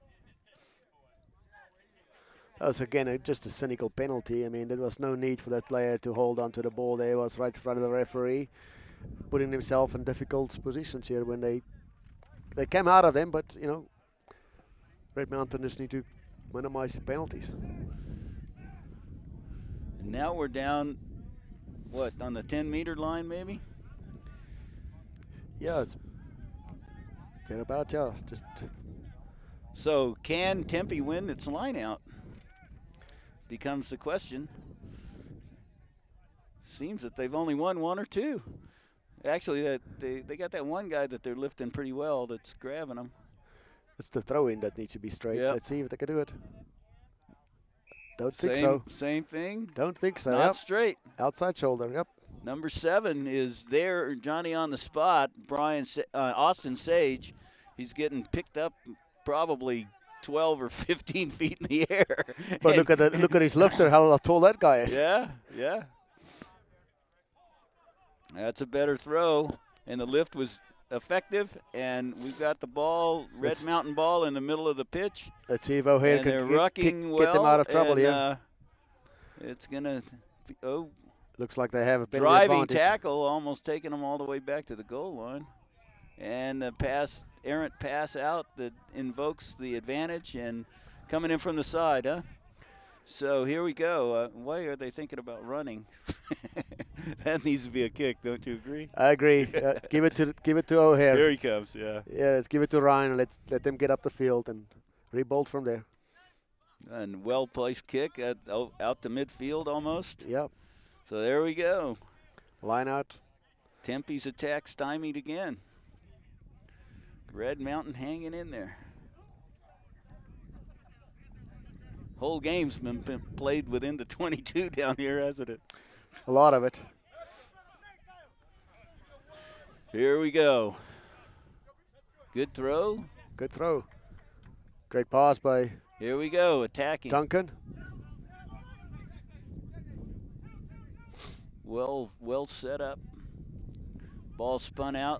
That was, again, a, just a cynical penalty. I mean, there was no need for that player to hold on to the ball there. He was right in front of the referee, putting himself in difficult positions here when they they came out of them. But, you know, Red Mountain just need to minimize the penalties. And now we're down, what, on the ten-meter line maybe? Yeah, it's thereabout, yeah. Just So can Tempe win its line out? Becomes the question. Seems that they've only won one or two. Actually, that they, they got that one guy that they're lifting pretty well that's grabbing them. it's the throw-in that needs to be straight. Yep. Let's see if they can do it. Don't Same, think so. Same thing. Don't think so. Not Yep. straight. Outside shoulder, yep. Number seven is there, Johnny on the spot, Brian Sa- uh, Austin Sage. He's getting picked up probably twelve or fifteen feet in the air. But look at the, look at his lifter, how tall that guy is. Yeah, yeah. That's a better throw, and the lift was effective, and we've got the ball, Red Let's- Mountain ball, in the middle of the pitch. Let's see if O'Hare And can they're get, rucking kick- well. get them out of trouble and, here. Uh, it's going to – oh, Looks like they have a penalty driving advantage. tackle, almost taking them all the way back to the goal line. And a pass, errant pass out that invokes the advantage and coming in from the side, huh? So here we go. Uh, why are they thinking about running? That needs to be a kick, don't you agree? I agree. Uh, give it to give it to O'Hare. Here he comes, yeah. Yeah, let's give it to Ryan and let's let them get up the field and rebolt from there. And well-placed kick at, oh, out to midfield almost. Yep. So there we go. Line out. Tempe's attack stymied again. Red Mountain hanging in there. Whole game's been, been played within the twenty-two down here, hasn't it? A lot of it. Here we go. Good throw. Good throw. Great pass by Here we go, attacking. Duncan. Well, well set up. Ball spun out.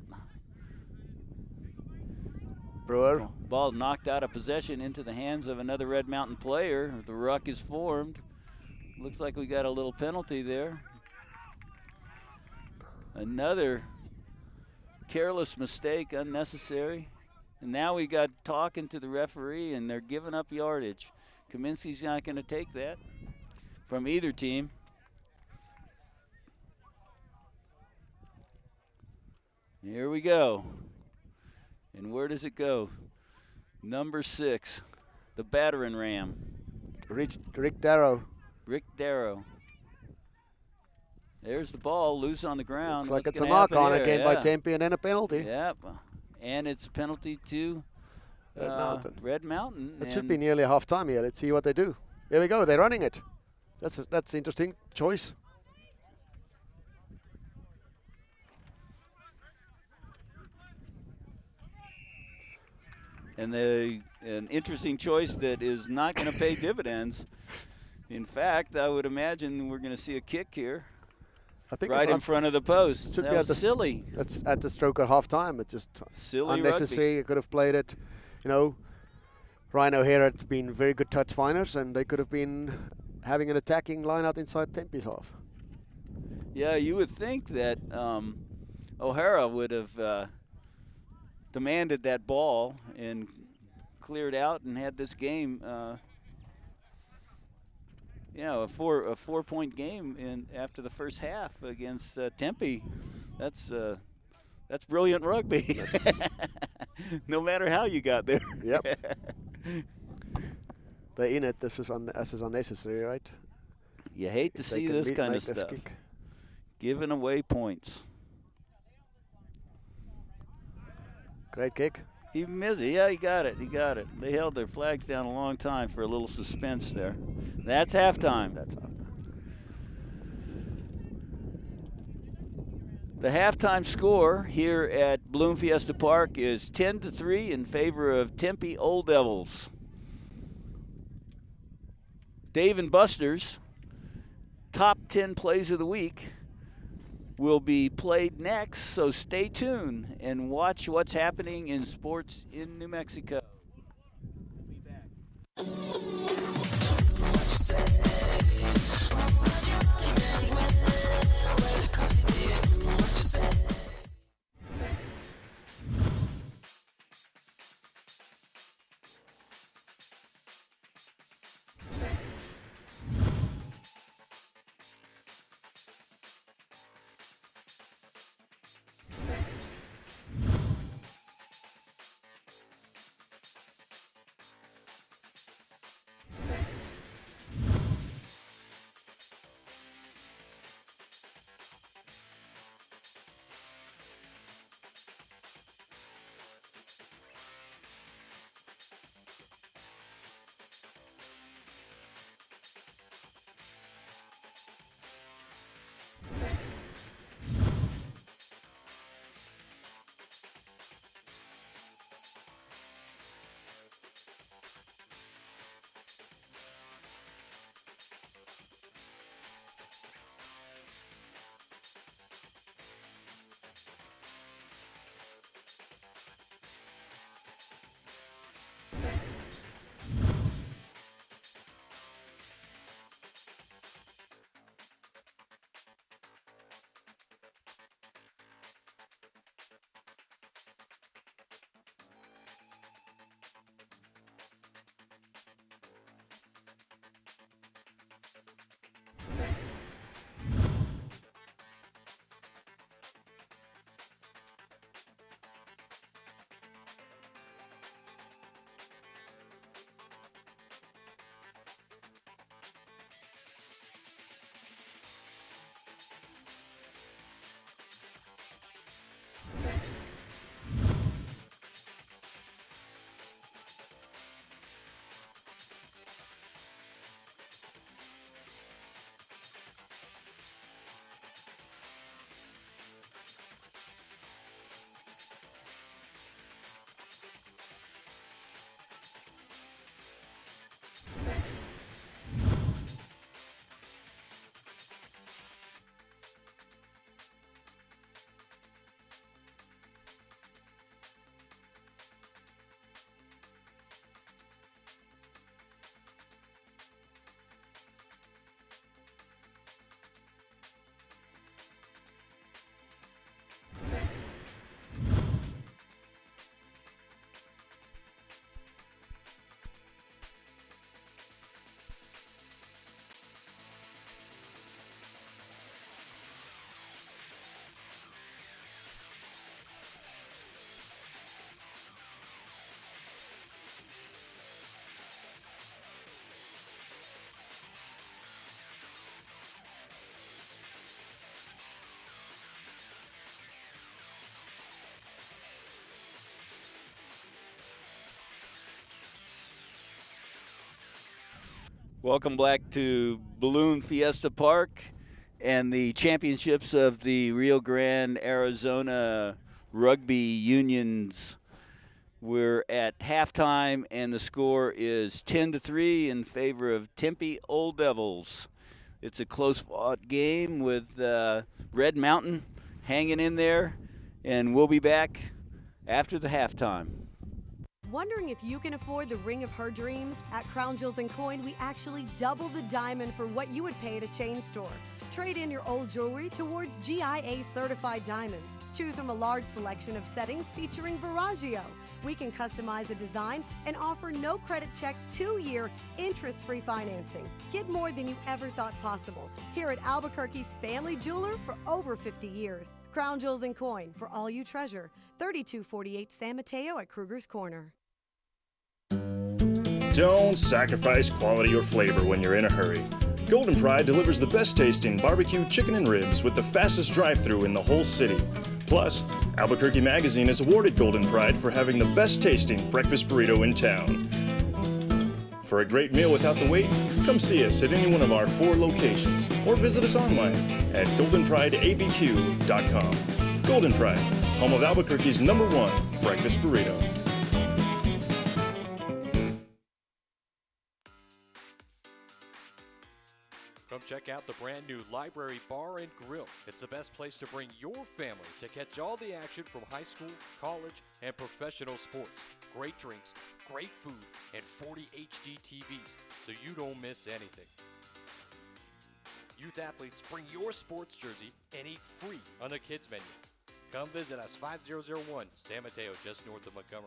Brewer. Ball knocked out of possession into the hands of another Red Mountain player. The ruck is formed. Looks like we got a little penalty there. Another careless mistake, unnecessary. And now we got talking to the referee, and they're giving up yardage. Kaminsky's not going to take that from either team. Here we go. And where does it go? Number six, the battering ram. Rick, Rick Darrow. Rick Darrow. There's the ball, loose on the ground. Looks like What's it's a mark on here? again Yeah. by Tempe and then a penalty. Yep. And it's a penalty to Red uh, Mountain. Red Mountain. It should be nearly half time here. Let's see what they do. Here we go. They're running it. That's a, that's an interesting choice. And the an interesting choice that is not going to pay dividends. In fact, I would imagine we're going to see a kick here. I think right in front of the post. Should that be was at the, silly. That's at the stroke at half time. It's just silly unnecessary. Rugby. You could have played it. You know, Ryan O'Hara had been very good touch finders, and they could have been having an attacking line out inside Tempe's half. Yeah, you would think that um, O'Hara would have uh, demanded that ball and cleared out and had this game. Uh, You know, a four a four point game in after the first half against uh, Tempe. That's uh, that's brilliant rugby. That's no matter how you got there. Yep. They're in it. This is un this is unnecessary, right? You hate to If they see can this beat- kind of make this stuff. kick. Giving away points. Great kick. He missed it. Yeah, he got it. He got it. They held their flags down a long time for a little suspense there. That's halftime. That's halftime. The halftime score here at Bloom Fiesta Park is ten to three in favor of Tempe Old Devils. Dave and Buster's top ten plays of the week will be played next, so stay tuned and watch what's happening in sports in New Mexico. We'll be back. Welcome back to Balloon Fiesta Park and the championships of the Rio Grande, Arizona Rugby Unions. We're at halftime, and the score is ten to three in favor of Tempe Old Devils. It's a close-fought game with uh, Red Mountain hanging in there, and we'll be back after the halftime. Wondering if you can afford the ring of her dreams? At Crown Jewels and Coin, we actually double the diamond for what you would pay at a chain store. Trade in your old jewelry towards G I A certified diamonds. Choose from a large selection of settings featuring Veragio. We can customize a design and offer no credit check, two-year interest-free financing. Get more than you ever thought possible here at Albuquerque's family jeweler for over fifty years. Crown Jewels and Coin, for all you treasure. thirty-two forty-eight San Mateo at Kruger's Corner. Don't sacrifice quality or flavor when you're in a hurry. Golden Pride delivers the best tasting barbecue chicken and ribs with the fastest drive-thru in the whole city. Plus, Albuquerque Magazine has awarded Golden Pride for having the best tasting breakfast burrito in town. For a great meal without the wait, come see us at any one of our four locations or visit us online at golden pride a b q dot com. Golden Pride, home of Albuquerque's number one breakfast burrito. Come check out the brand new Library Bar and Grill. It's the best place to bring your family to catch all the action from high school, college, and professional sports. Great drinks, great food, and forty H D T Vs, so you don't miss anything. Youth athletes, bring your sports jersey and eat free on the kids menu. Come visit us, five thousand one San Mateo, just north of Montgomery.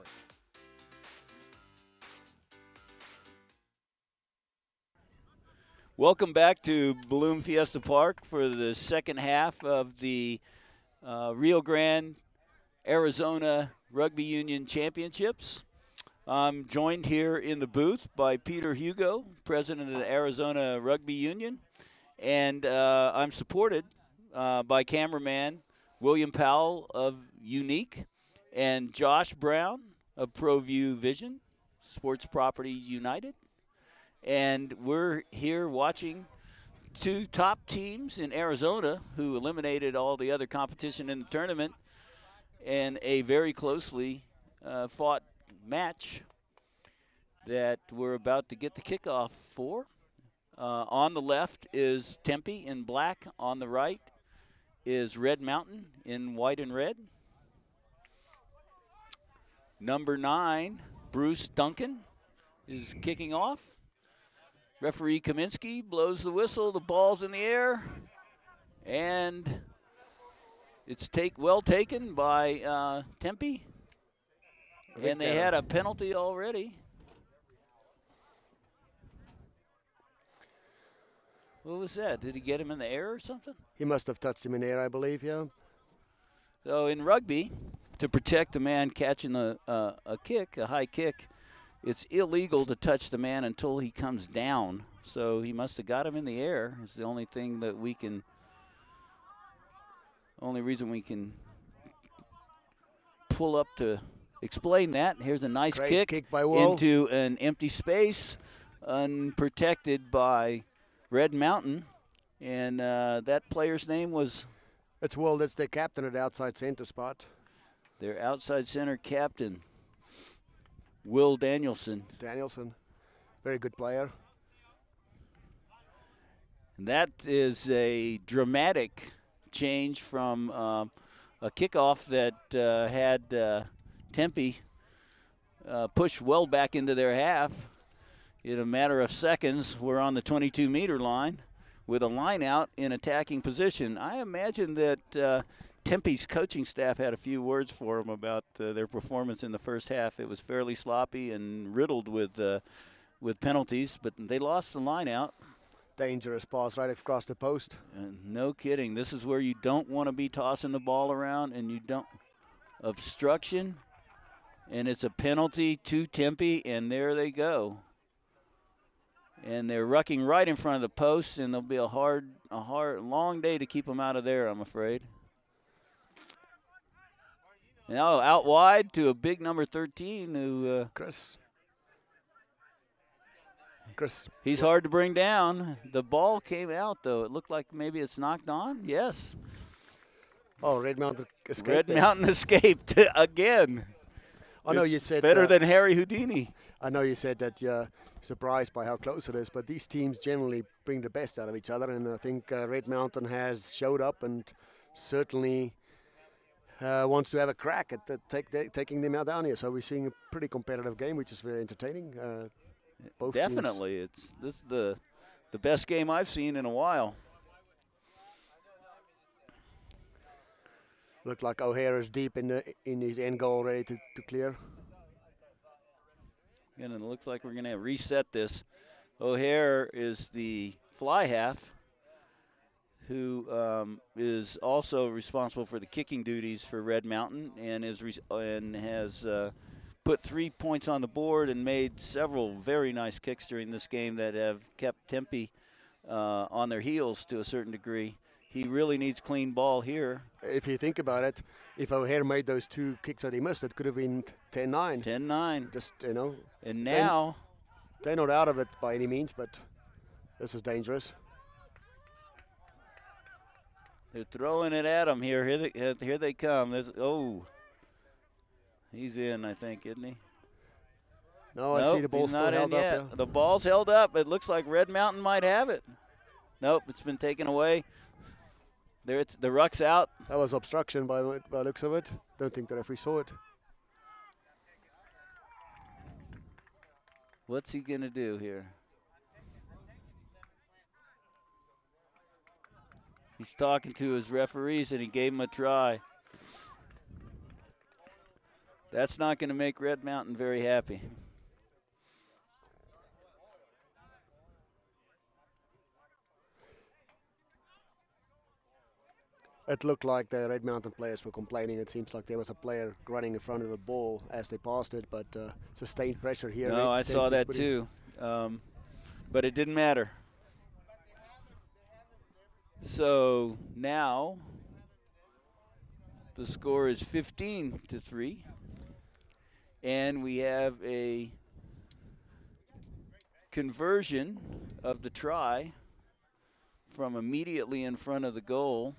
Welcome back to Balloon Fiesta Park for the second half of the uh, Rio Grande, Arizona Rugby Union Championships. I'm joined here in the booth by Peter Hugo, president of the Arizona Rugby Union, and uh, I'm supported uh, by cameraman William Powell of Unique and Josh Brown of ProView Vision, Sports Properties United. And we're here watching two top teams in Arizona who eliminated all the other competition in the tournament, and a very closely uh, fought match that we're about to get the kickoff for. Uh, on the left is Tempe in black. On the right is Red Mountain in white and red. Number nine, Bruce Duncan, is kicking off. Referee Kaminsky blows the whistle. The ball's in the air, and it's take well taken by uh, Tempe, and they had a penalty already. What was that? Did he get him in the air or something? He must have touched him in the air, I believe, yeah. So in rugby, to protect the man catching a, uh, a kick, a high kick, it's illegal to touch the man until he comes down. So he must have got him in the air. It's the only thing that we can, only reason we can pull up to explain that. Here's a nice Great kick, kick by Will. into an empty space, unprotected by Red Mountain. And uh, that player's name was? It's Will. That's their captain at the outside center spot. Their outside center captain, Will Danielson. Danielson, very good player. And that is a dramatic change from uh, a kickoff that uh, had uh, Tempe uh, push well back into their half. In a matter of seconds, we're on the twenty-two meter line with a line out in attacking position. I imagine that uh, Tempe's coaching staff had a few words for them about uh, their performance in the first half. It was fairly sloppy and riddled with uh, with penalties, but they lost the line out. Dangerous pass right across the post. Uh, no kidding. This is where you don't want to be tossing the ball around, and you don't obstruction, and it's a penalty to Tempe, and there they go. And they're rucking right in front of the post, and there'll be a hard, a hard, long day to keep them out of there, I'm afraid. Now out wide to a big number thirteen who uh, Chris. Chris. He's hard to bring down. The ball came out, though. It looked like maybe it's knocked on. Yes. Oh, Red Mountain escaped. Red there. Mountain escaped again. I know It's you said better uh, than Harry Houdini. I know you said that you're surprised by how close it is, but these teams generally bring the best out of each other, and I think uh, Red Mountain has showed up and certainly uh, wants to have a crack at the take, ta- taking them out down here. So we're seeing a pretty competitive game, which is very entertaining. Uh, both teams. Definitely, it's this is the the best game I've seen in a while. Looked like O'Hare is deep in the in his end goal, ready to, to clear. And it looks like we're going to reset this. O'Hare is the fly half, who um, is also responsible for the kicking duties for Red Mountain, and is res- and has uh, put three points on the board and made several very nice kicks during this game that have kept Tempe uh, on their heels to a certain degree. He really needs clean ball here. If you think about it, if O'Hare made those two kicks that he missed, it could have been ten nine. ten nine. Just, you know. And now They're not out of it by any means, but this is dangerous. they're throwing it at him here. Here they, here they come. There's, oh, he's in, I think, isn't he? No, I nope, see the ball he's still not held in up. yet. Yeah. The ball's held up. It looks like Red Mountain might have it. Nope, it's been taken away. There, it's the ruck's out. That was obstruction by by looks of it. Don't think the referee saw it. What's he gonna do here? He's talking to his referees, and he gave him a try. That's not going to make Red Mountain very happy. It looked like the Red Mountain players were complaining. It seems like there was a player running in front of the ball as they passed it, but uh, sustained pressure here. No, I Red saw Tempe's that putting- too. Um, but it didn't matter. So now the score is fifteen to three. And we have a conversion of the try from immediately in front of the goal.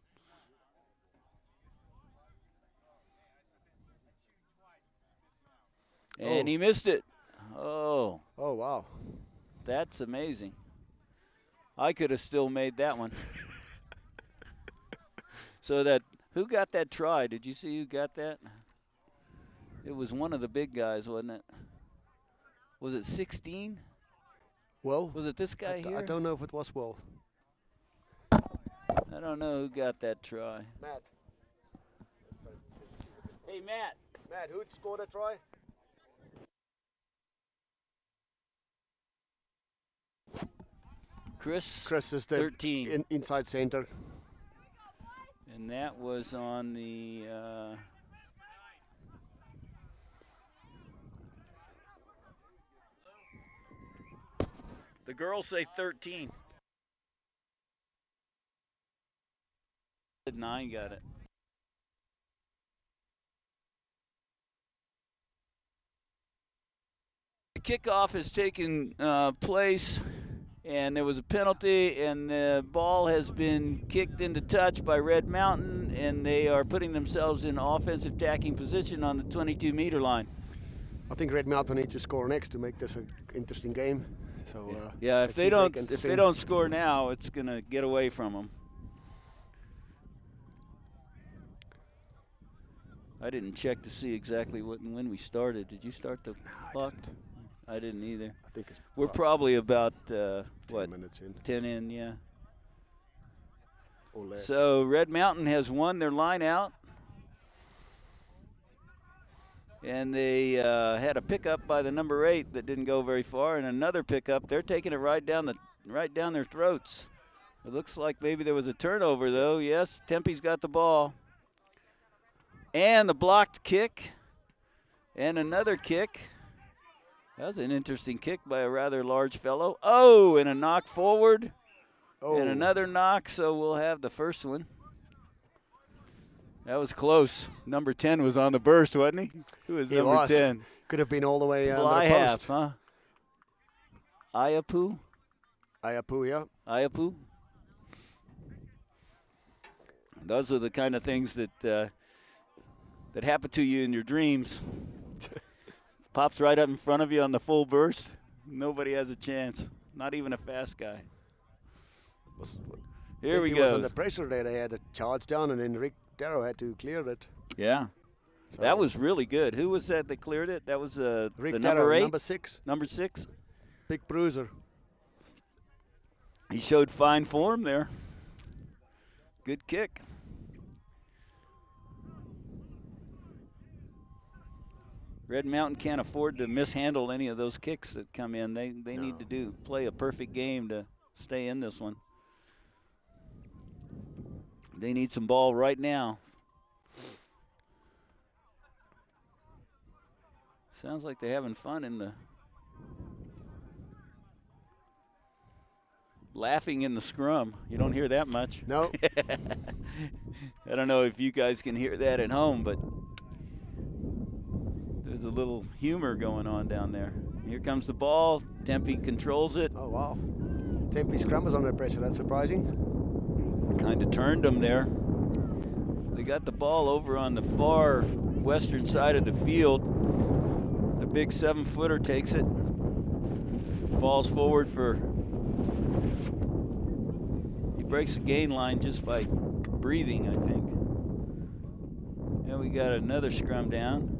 And Oh. he missed it. Oh, Oh, wow. that's amazing. I could have still made that one. So that, who got that try? Did you see who got that? It was one of the big guys, wasn't it? Was it sixteen? Well, Was it this guy I, d- here? I don't know if it was well. I don't know who got that try. Matt. Hey, Matt. Matt, who scored a try? Chris, Chris is the thirteen. in, inside center. And that was on the uh, the girls say thirteen. Nine got it. The kickoff has taken uh, place, and there was a penalty, and the ball has been kicked into touch by Red Mountain, and they are putting themselves in offensive attacking position on the twenty-two meter line. I think Red Mountain need to score next to make this an interesting game. So uh, Yeah, if let's they see don't can if they string- don't score now, it's gonna get away from them. I didn't check to see exactly what and when we started. Did you start the clock? I didn't either. I think it's We're about probably about uh, ten what minutes in ten in, yeah. or less. So Red Mountain has won their line out, and they uh, had a pickup by the number eight that didn't go very far, and another pickup. They're taking it right down the right down their throats. It looks like maybe there was a turnover though. Yes, Tempe's got the ball, and the blocked kick, and another kick. That was an interesting kick by a rather large fellow. Oh, and a knock forward. oh, And another knock, so we'll have the first one. That was close. Number ten was on the burst, wasn't he? Who was He number was. ten? Could have been all the way uh, Fly under the half, post. huh? Ayapu. Ayapu, yeah. Ayapu. Those are the kind of things that uh, that happen to you in your dreams. Pops right up in front of you on the full burst. Nobody has a chance. Not even a fast guy. Was, Here we he go. was under pressure there. They had a charge down, and then Rick Darrow had to clear it. Yeah. So That was really good. Who was that that cleared it? That was uh, Rick the Darrow, number eight? number six. Number six? Big bruiser. He showed fine form there. Good kick. Red Mountain can't afford to mishandle any of those kicks that come in. They they No. need to do play a perfect game to stay in this one. They need some ball right now. Sounds like they're having fun in the laughing in the scrum. You don't hear that much. No. I don't know if you guys can hear that at home, but there's a little humor going on down there. Here comes the ball. Tempe controls it. Oh, wow. Tempe scrum was under pressure. That's surprising. Kind of turned them there. They got the ball over on the far western side of the field. The big seven-footer takes it. Falls forward for... He breaks the gain line just by breathing, I think. And we got another scrum down.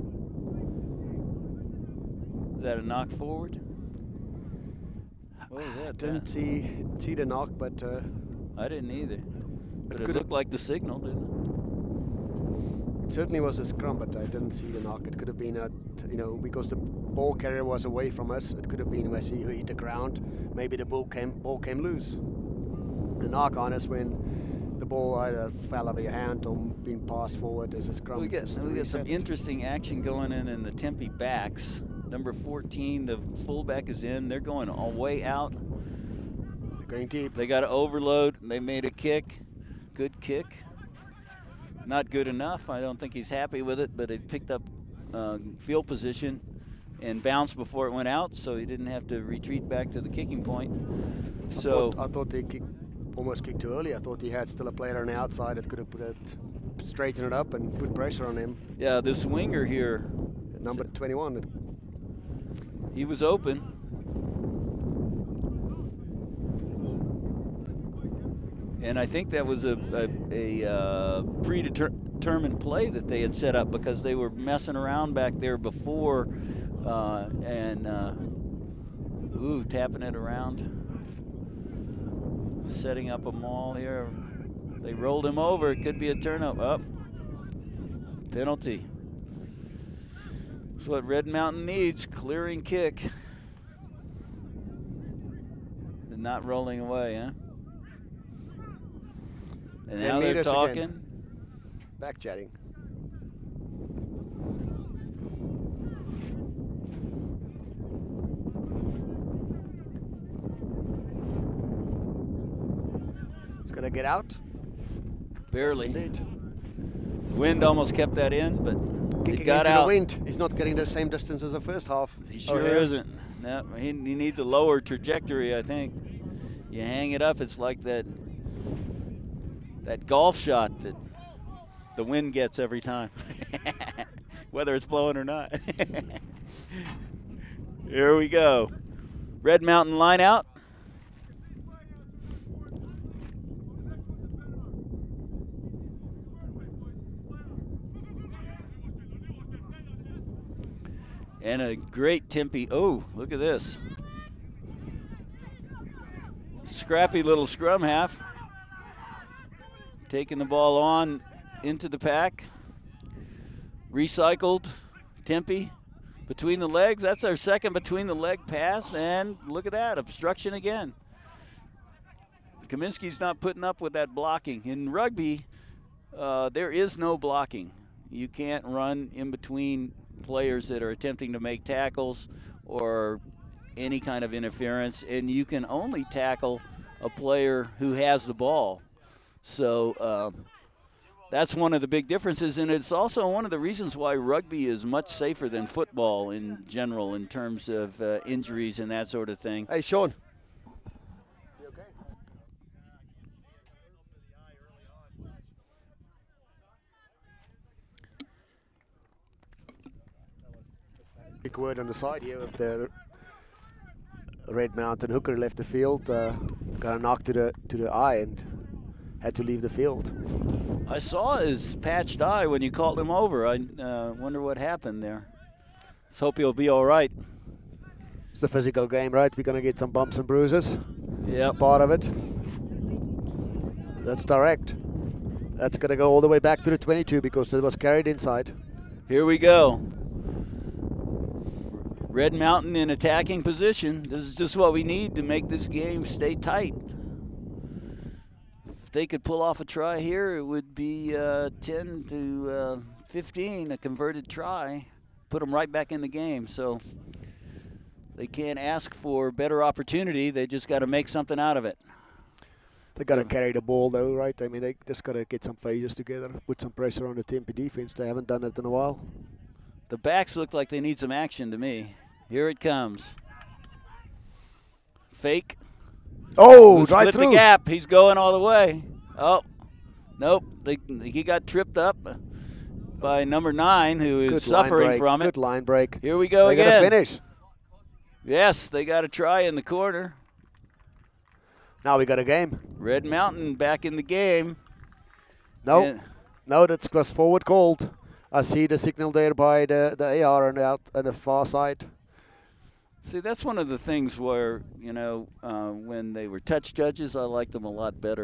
Is that a knock forward? What was that? Didn't see see the knock, but uh, I didn't either. But it could've- looked like the signal, didn't it certainly was a scrum, but I didn't see the knock. It could have been a, you know, because the ball carrier was away from us. It could have been Messi who hit the ground. Maybe the ball came ball came loose. The knock on us when the ball either fell out of your hand or being passed forward as a it? scrum. We got just to we got some reset. interesting action going in in the Tempe backs. Number fourteen, the fullback is in. They're going all way out. They're going deep. They got to overload. They made a kick. Good kick. Not good enough. I don't think he's happy with it, but it picked up uh, field position and bounced before it went out, so he didn't have to retreat back to the kicking point. So I thought, I thought they kicked, almost kicked too early. I thought he had still a player on the outside that could have put it, straightened it up and put pressure on him. yeah, this winger here, Number twenty-one. he was open. And I think that was a, a, a uh, predetermined play that they had set up because they were messing around back there before uh, and, uh, ooh, tapping it around. Setting up a maul here. They rolled him over. It could be a turnover. Up. Penalty. That's what Red Mountain needs. Clearing kick. And not rolling away, huh? And Ten now they're meters talking. again. Back chatting. It's gonna get out. Barely. Yes, indeed. Wind almost kept that in, but Kicking it got into out. the wind. He's not getting the same distance as the first half. He Oh, sure yeah. isn't. No, he, he needs a lower trajectory, I think. You hang it up, it's like that that golf shot that the wind gets every time, whether it's blowing or not. Here we go. Red Mountain line out. And a great Tempe. Oh, look at this. Scrappy little scrum half. Taking the ball on into the pack. Recycled Tempe between the legs. That's our second between the leg pass. And look at that, obstruction again. Kaminsky's not putting up with that blocking. In rugby, uh, there is no blocking. You can't run in between players that are attempting to make tackles or any kind of interference, and you can only tackle a player who has the ball. So uh, that's one of the big differences, and it's also one of the reasons why rugby is much safer than football in general in terms of uh, injuries and that sort of thing. Hey, Sean. You okay? Big word on the side here of the Red Mountain hooker left the field, uh, got a knock to the to the eye and had to leave the field. I saw his patched eye when you called him over. I uh, wonder what happened there. Let's hope he'll be all right. It's a physical game, right? We're gonna get some bumps and bruises. Yeah, part of it. That's direct. That's gonna go all the way back to the twenty-two because it was carried inside. Here we go. Red Mountain in attacking position. This is just what we need to make this game stay tight. If they could pull off a try here, it would be uh, ten to uh, fifteen, a converted try. Put them right back in the game. So they can't ask for better opportunity. They just got to make something out of it. They got to carry the ball though, right? I mean, they just got to get some phases together, put some pressure on the Tempe defense. They haven't done it in a while. The backs look like they need some action to me. Here it comes. Fake. Oh, right split through. the gap. He's going all the way. Oh, nope. They, he got tripped up by number nine, who is Good suffering line break. from it. Good line break. Here we go they again. They got to finish. Yes, they got a try in the corner. Now we got a game. Red Mountain back in the game. No, And no, that's was forward called. I see the signal there by the, the A R on the, out, on the far side. see, that's one of the things where, you know, uh, when they were touch judges, I liked them a lot better.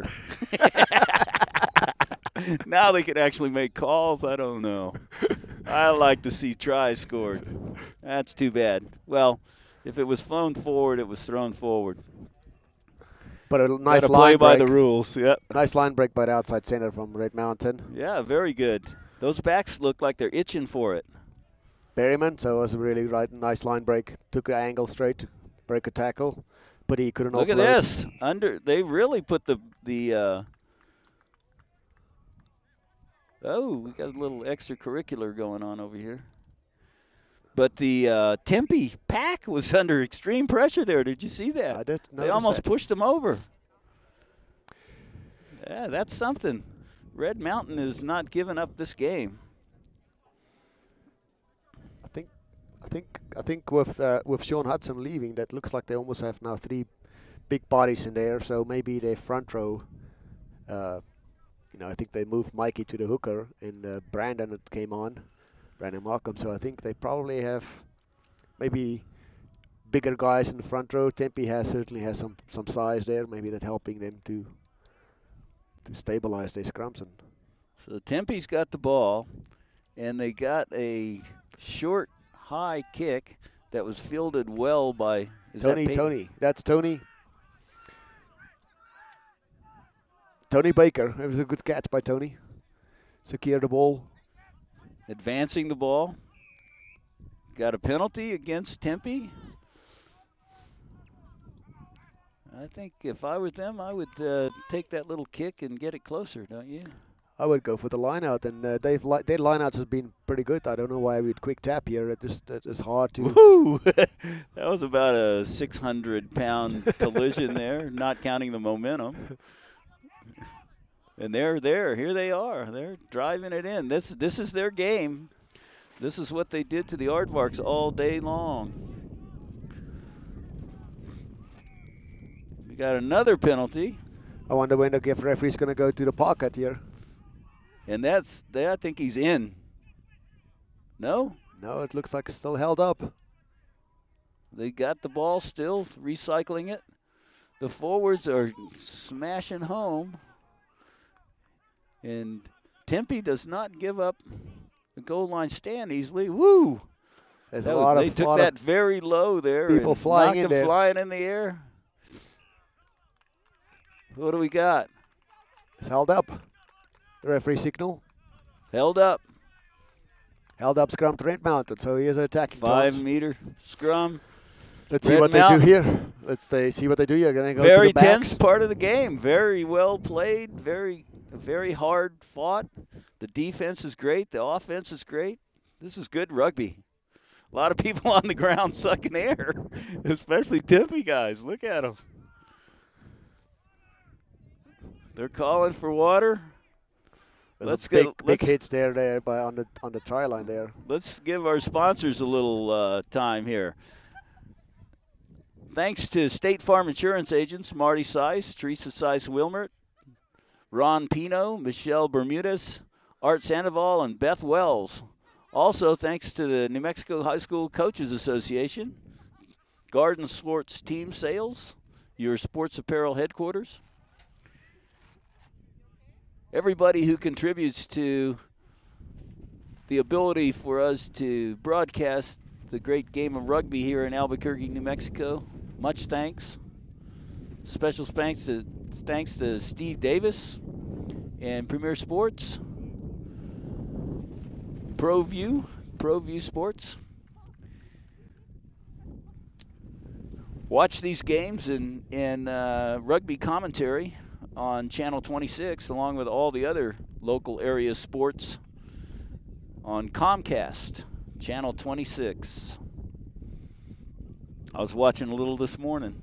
Now they can actually make calls. I don't know. I like to see tries scored. That's too bad. Well, if it was flown forward, it was thrown forward. But a nice Gotta line play by break. the rules. Yep. Nice line break by the outside center from Red Mountain. Yeah, very good. Those backs look like they're itching for it. Berryman, so it was a really right, nice line break. Took the angle straight, break a tackle, but he couldn't Look offload. at this. Under they really put the the. Uh, oh, we got a little extracurricular going on over here. But the uh, Tempe pack was under extreme pressure there. Did you see that? I did They notice almost that. pushed them over. Yeah, that's something. Red Mountain is not giving up this game. I think, I think, I think with uh, with Sean Hudson leaving, that looks like they almost have now three big bodies in there. So maybe their front row. Uh, you know, I think they moved Mikey to the hooker, and uh, Brandon that came on, Brandon Markham. So I think they probably have maybe bigger guys in the front row. Tempe has certainly has some some size there. Maybe that's helping them to. to stabilize their scrums. And So Tempe's got the ball, and they got a short, high kick that was fielded well by is Tony, that Peyton? Tony, that's Tony. Tony Baker. It was a good catch by Tony. Secure the ball. Advancing the ball. Got a penalty against Tempe. I think if I were them, I would uh, take that little kick and get it closer, don't you? I would go for the line out, and uh, they've li their line outs has been pretty good. I don't know why we'd quick tap here. It just it is hard to. Woo! That was about a six hundred pound collision there, not counting the momentum. And they're there. Here they are. They're driving it in. This this is their game. This is what they did to the Aardvarks all day long. We got another penalty. I wonder when the gift referee's going to go to the pocket here. And that's, they, I think he's in. No? No, it looks like it's still held up. They got the ball still, recycling it. The forwards are smashing home. And Tempe does not give up the goal line stand easily. Woo! There's That a was- lot they of took lot that of very low there. people and flying knocked in them there. flying in the air. What do we got? It's held up. The referee signal. Held up. Held up scrum to Red Mountain, so he is an attacking Five chance. meter scrum. Let's see Red what Mountain. they do here. Let's they see what they do here. Gonna go Very to the backs. tense part of the game. Very well played. Very very hard fought. The defense is great. The offense is great. This is good rugby. A lot of people on the ground sucking air, especially Tempe guys. Look at them. They're calling for water. There's let's big, get, big let's, hits there, there by on the on the try line there. Let's give our sponsors a little uh, time here. Thanks to State Farm Insurance agents Marty Seiss, Teresa Seiss-Wilmert, Ron Pino, Michelle Bermudez, Art Sandoval, and Beth Wells. Also, thanks to the New Mexico High School Coaches Association, Garden Sports Team Sales, your sports apparel headquarters. Everybody who contributes to the ability for us to broadcast the great game of rugby here in Albuquerque, New Mexico, much thanks. Special thanks to, thanks to Steve Davis and Premier Sports, ProView, ProView Sports. Watch these games and, and uh, rugby commentary on Channel twenty-six, along with all the other local area sports on Comcast, Channel twenty-six. I was watching a little this morning.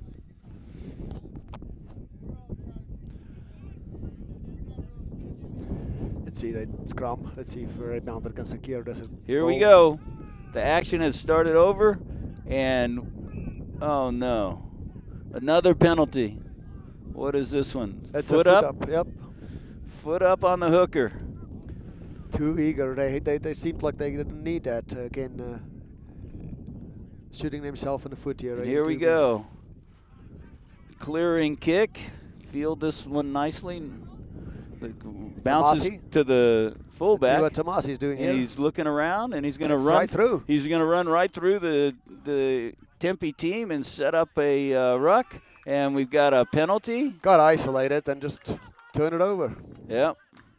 Let's see that scrum. Let's see if Red Mountain can secure this. Here we go. The action has started over, and oh no, another penalty. What is this one? That's foot, a foot up? up. Yep. Foot up on the hooker. Too eager. They they they seemed like they didn't need that uh, again. Uh, shooting themselves in the foot here. And here we go. Clearing kick. Field this one nicely. The bounces Tomasi. to the fullback. Let's see what Tomasi's doing and here. he's looking around, and he's going to That's run right through. He's going to run right through the the Tempe team and set up a uh, ruck. And we've got a penalty. Got isolated and just turn it over. Yep.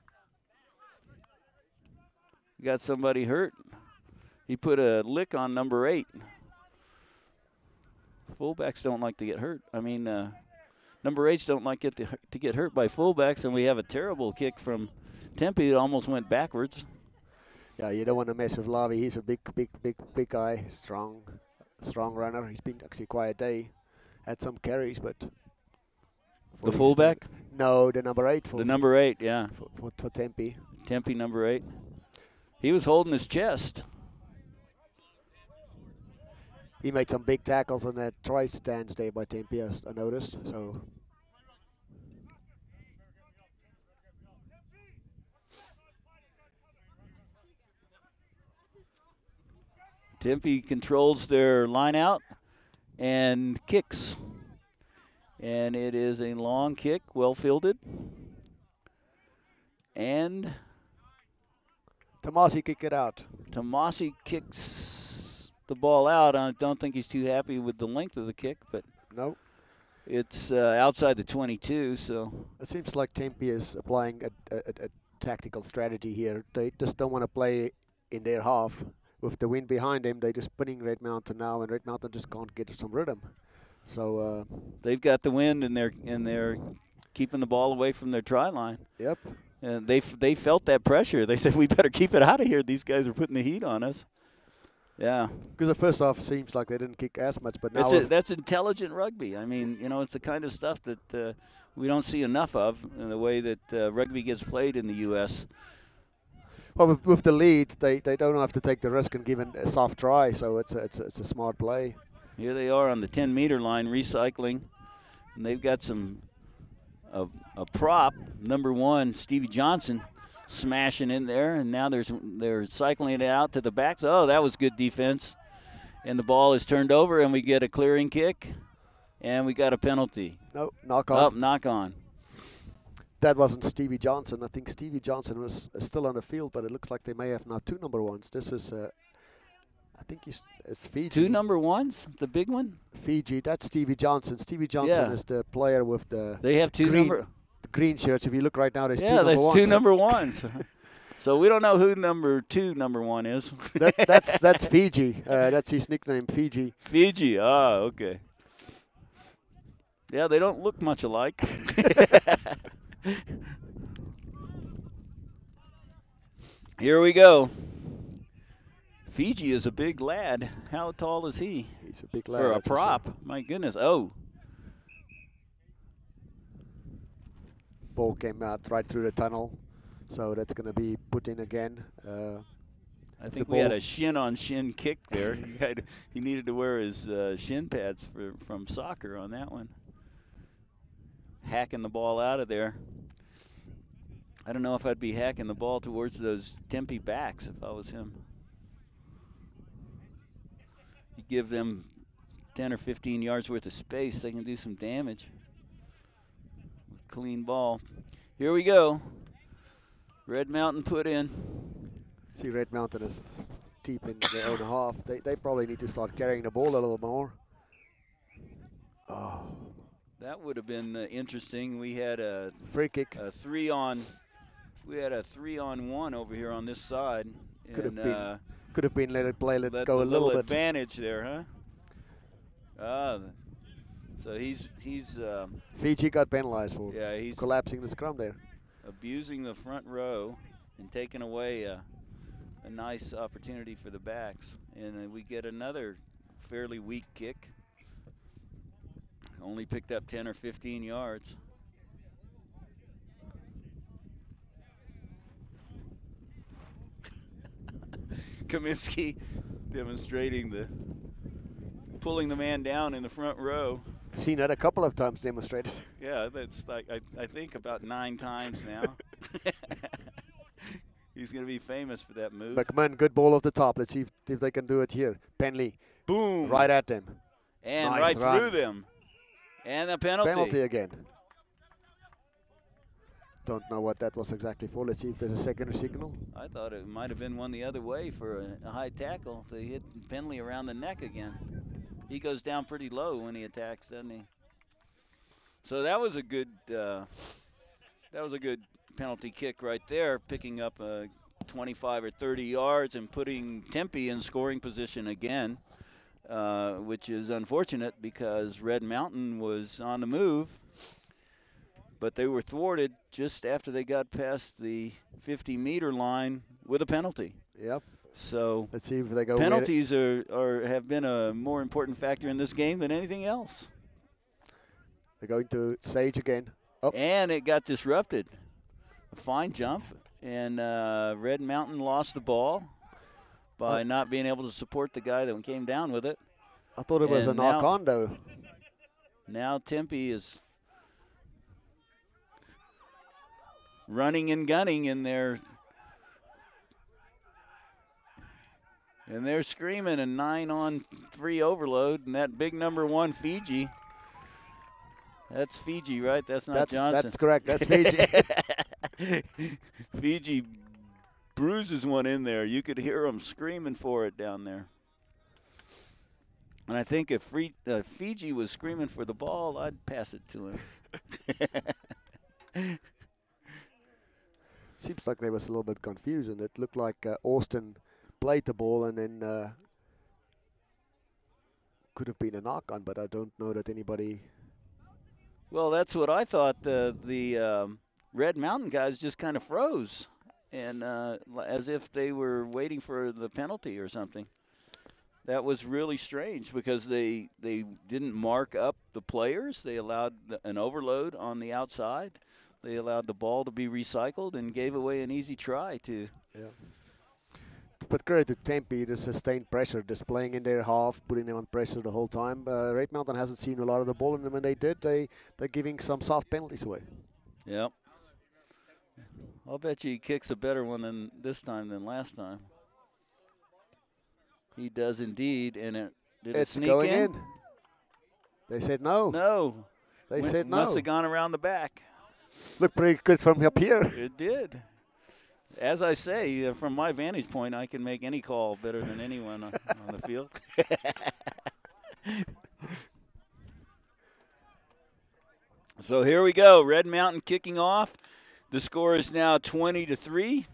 Got somebody hurt. He put a lick on number eight. Fullbacks don't like to get hurt. I mean, uh, number eights don't like get to, to get hurt by fullbacks, and we have a terrible kick from Tempe. It almost went backwards. Yeah, you don't want to mess with Lavi. He's a big, big, big, big guy, strong, strong runner. He's been actually quite a day. Had some carries, but the fullback? No, the number eight. For the number eight, yeah. For, for, for Tempe. Tempe number eight. He was holding his chest. He made some big tackles on that try stance there by Tempe, I noticed. So Tempe controls their line out and kicks. And it is a long kick, well fielded. And Tomasi kick it out. Tomasi kicks the ball out. I don't think he's too happy with the length of the kick, but no, it's uh, outside the twenty-two. So it seems like Tempe is applying a, a, a tactical strategy here. They just don't want to play in their half. With the wind behind them, they're just putting Red Mountain now, and Red Mountain just can't get some rhythm. So uh, they've got the wind, and they're and they're keeping the ball away from their try line. Yep. And they f they felt that pressure. They said, we better keep it out of here. These guys are putting the heat on us. Yeah. Because the first half seems like they didn't kick as much, but now that's, a, that's intelligent rugby. I mean, you know, it's the kind of stuff that uh, we don't see enough of in the way that uh, rugby gets played in the U S Well, with, with the lead, they, they don't have to take the risk and give an, a soft try, so it's a, it's, a, it's a smart play. Here they are on the ten-meter line recycling, and they've got some a, a prop, number one, Stevie Johnson, smashing in there, and now there's they're cycling it out to the backs. Oh, that was good defense. And the ball is turned over, and we get a clearing kick, and we got a penalty. No, knock on. Oh, knock on. That wasn't Stevie Johnson. I think Stevie Johnson was uh, still on the field, but it looks like they may have now two number ones. This is, uh, I think he's, it's Fiji. Two number ones? The big one? Fiji. That's Stevie Johnson. Stevie Johnson yeah. is the player with the They have two green, number the green shirts. If you look right now, there's yeah, two number that's ones. two number ones. So we don't know who number two number one is. that, that's that's Fiji. Uh, that's his nickname, Fiji. Fiji. Ah, okay. Yeah, they don't look much alike. Here we go. Fiji is a big lad. How tall is he? He's a big lad. For a that's for prop. sure. My goodness. Oh. Ball came out right through the tunnel, so that's going to be put in again. Uh, I think the we had ball- a shin-on-shin kick there. he, had, he needed to wear his uh, shin pads for, from soccer on that one. Hacking the ball out of there. I don't know if I'd be hacking the ball towards those Tempe backs if I was him. You give them ten or fifteen yards worth of space, they can do some damage. Clean ball. Here we go. Red Mountain put in. See, Red Mountain is deep in their own half. They, they probably need to start carrying the ball a little more. Oh, That would have been uh, interesting. We had a, free kick. a three on. We had a three on one over here on this side. Could have and, been uh, Could have been let it play, let, let go the a little bit. advantage there, huh? Ah, so he's he's uh, Fiji got penalized for yeah he's collapsing the scrum there. abusing the front row and taking away a, a nice opportunity for the backs, and uh, we get another fairly weak kick. Only picked up ten or fifteen yards. Kaminsky demonstrating the pulling the man down in the front row. I've seen that a couple of times demonstrated. Yeah, that's like I, I think about nine times now. He's going to be famous for that move. McMahon, good ball off the top. Let's see if, if they can do it here. Penley, Boom! right at them. And Nice right run. through them. And a penalty. Penalty again. Don't know what that was exactly for. Let's see if there's a secondary signal. I thought it might have been one the other way for a, a high tackle. They hit Penley around the neck again. He goes down pretty low when he attacks, doesn't he? So that was a good uh, that was a good penalty kick right there, picking up uh, twenty-five or thirty yards and putting Tempe in scoring position again, uh, which is unfortunate because Red Mountain was on the move, but they were thwarted just after they got past the fifty-meter line with a penalty. Yep. So Let's see if they go. penalties are, are have been a more important factor in this game than anything else. They're going to Sage again. Oh, And it got disrupted. A fine jump, and uh, Red Mountain lost the ball by Oh. not being able to support the guy that came down with it. I thought it was and a now- knock on though. Now Tempe is running and gunning in their and they're screaming a nine on three overload, and that big number one Fiji. That's Fiji, right? That's not That's Johnson. that's correct. That's Fiji. Fiji bruises one in there. You could hear them screaming for it down there. And I think if Free, uh, Fiji was screaming for the ball, I'd pass it to him. Seems like there was a little bit confusion. It looked like uh, Austin played the ball and then uh, could have been a knock on, but I don't know that anybody. Well, that's what I thought. The the um, Red Mountain guys just kind of froze, and uh, l- as if they were waiting for the penalty or something. That was really strange because they they didn't mark up the players. They allowed the, an overload on the outside. They allowed the ball to be recycled and gave away an easy try to. Yeah. But credit to Tempe, the sustained pressure, just playing in their half, putting them on pressure the whole time. Uh, Red Mountain hasn't seen a lot of the ball, and when they did, they they're giving some soft penalties away. Yep. I'll bet you he kicks a better one than this time than last time. He does indeed, and it did it It's sneak going in? in. They said no. No. They Went- said no. Must have gone around the back. Looked pretty good from up here. It did. As I say, uh, from my vantage point, I can make any call better than anyone on, on the field. So here we go. Red Mountain kicking off. The score is now twenty to three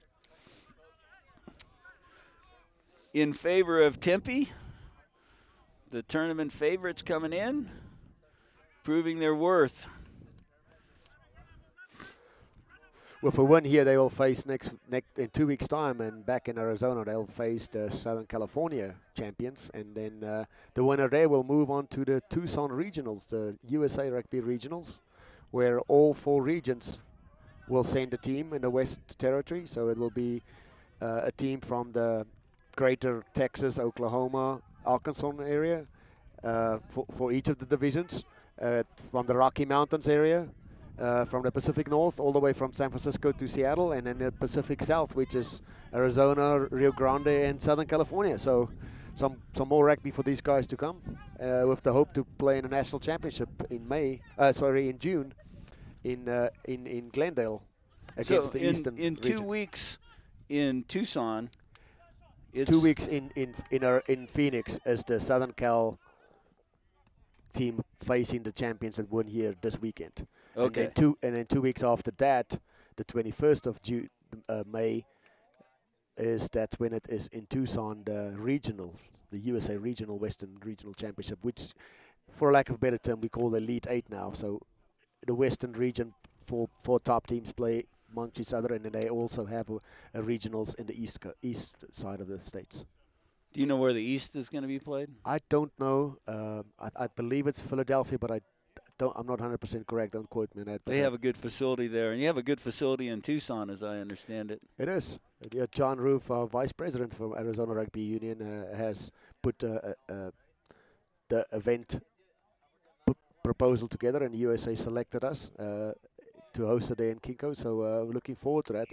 in favor of Tempe. The tournament favorites coming in, proving their worth. with a win here, they will face next, next in two weeks' time, and back in Arizona, they'll face the Southern California champions, and then uh, the winner there will move on to the Tucson Regionals, the U S A Rugby Regionals, where all four regions will send a team in the West Territory. So it will be uh, a team from the greater Texas, Oklahoma, Arkansas area uh, for, for each of the divisions, uh, from the Rocky Mountains area, uh, from the Pacific North, all the way from San Francisco to Seattle, and then the Pacific South, which is Arizona, Rio Grande, and Southern California. So some some more rugby for these guys to come, uh, with the hope to play in a national championship in May, uh, sorry, in June, in uh, in in Glendale against so the in, Eastern in two region. weeks in Tucson. It's Two weeks in in in, our, in Phoenix as the Southern Cal team facing the champions that won here this weekend. And Okay. then two and then two weeks after that, the twenty-first of June, uh, May, is that when it is in Tucson, the regional, the U S A Regional Western Regional Championship, which, for lack of a better term, we call the Elite Eight now. So the Western region, four four top teams play amongst each other, and then they also have a, a regionals in the east co- east side of the states. Do you know where the East is going to be played? I don't know. Um, I, I believe it's Philadelphia, but I don't. I'm not one hundred percent correct. Don't quote me on that. but They I- have a good facility there, and you have a good facility in Tucson, as I understand it. It is. Uh, yeah, John Roof, our vice president from Arizona Rugby Union, uh, has put uh, uh, uh, the event p- proposal together, and the U S A selected us uh, to host it there in Kinko. So uh, we're looking forward to that.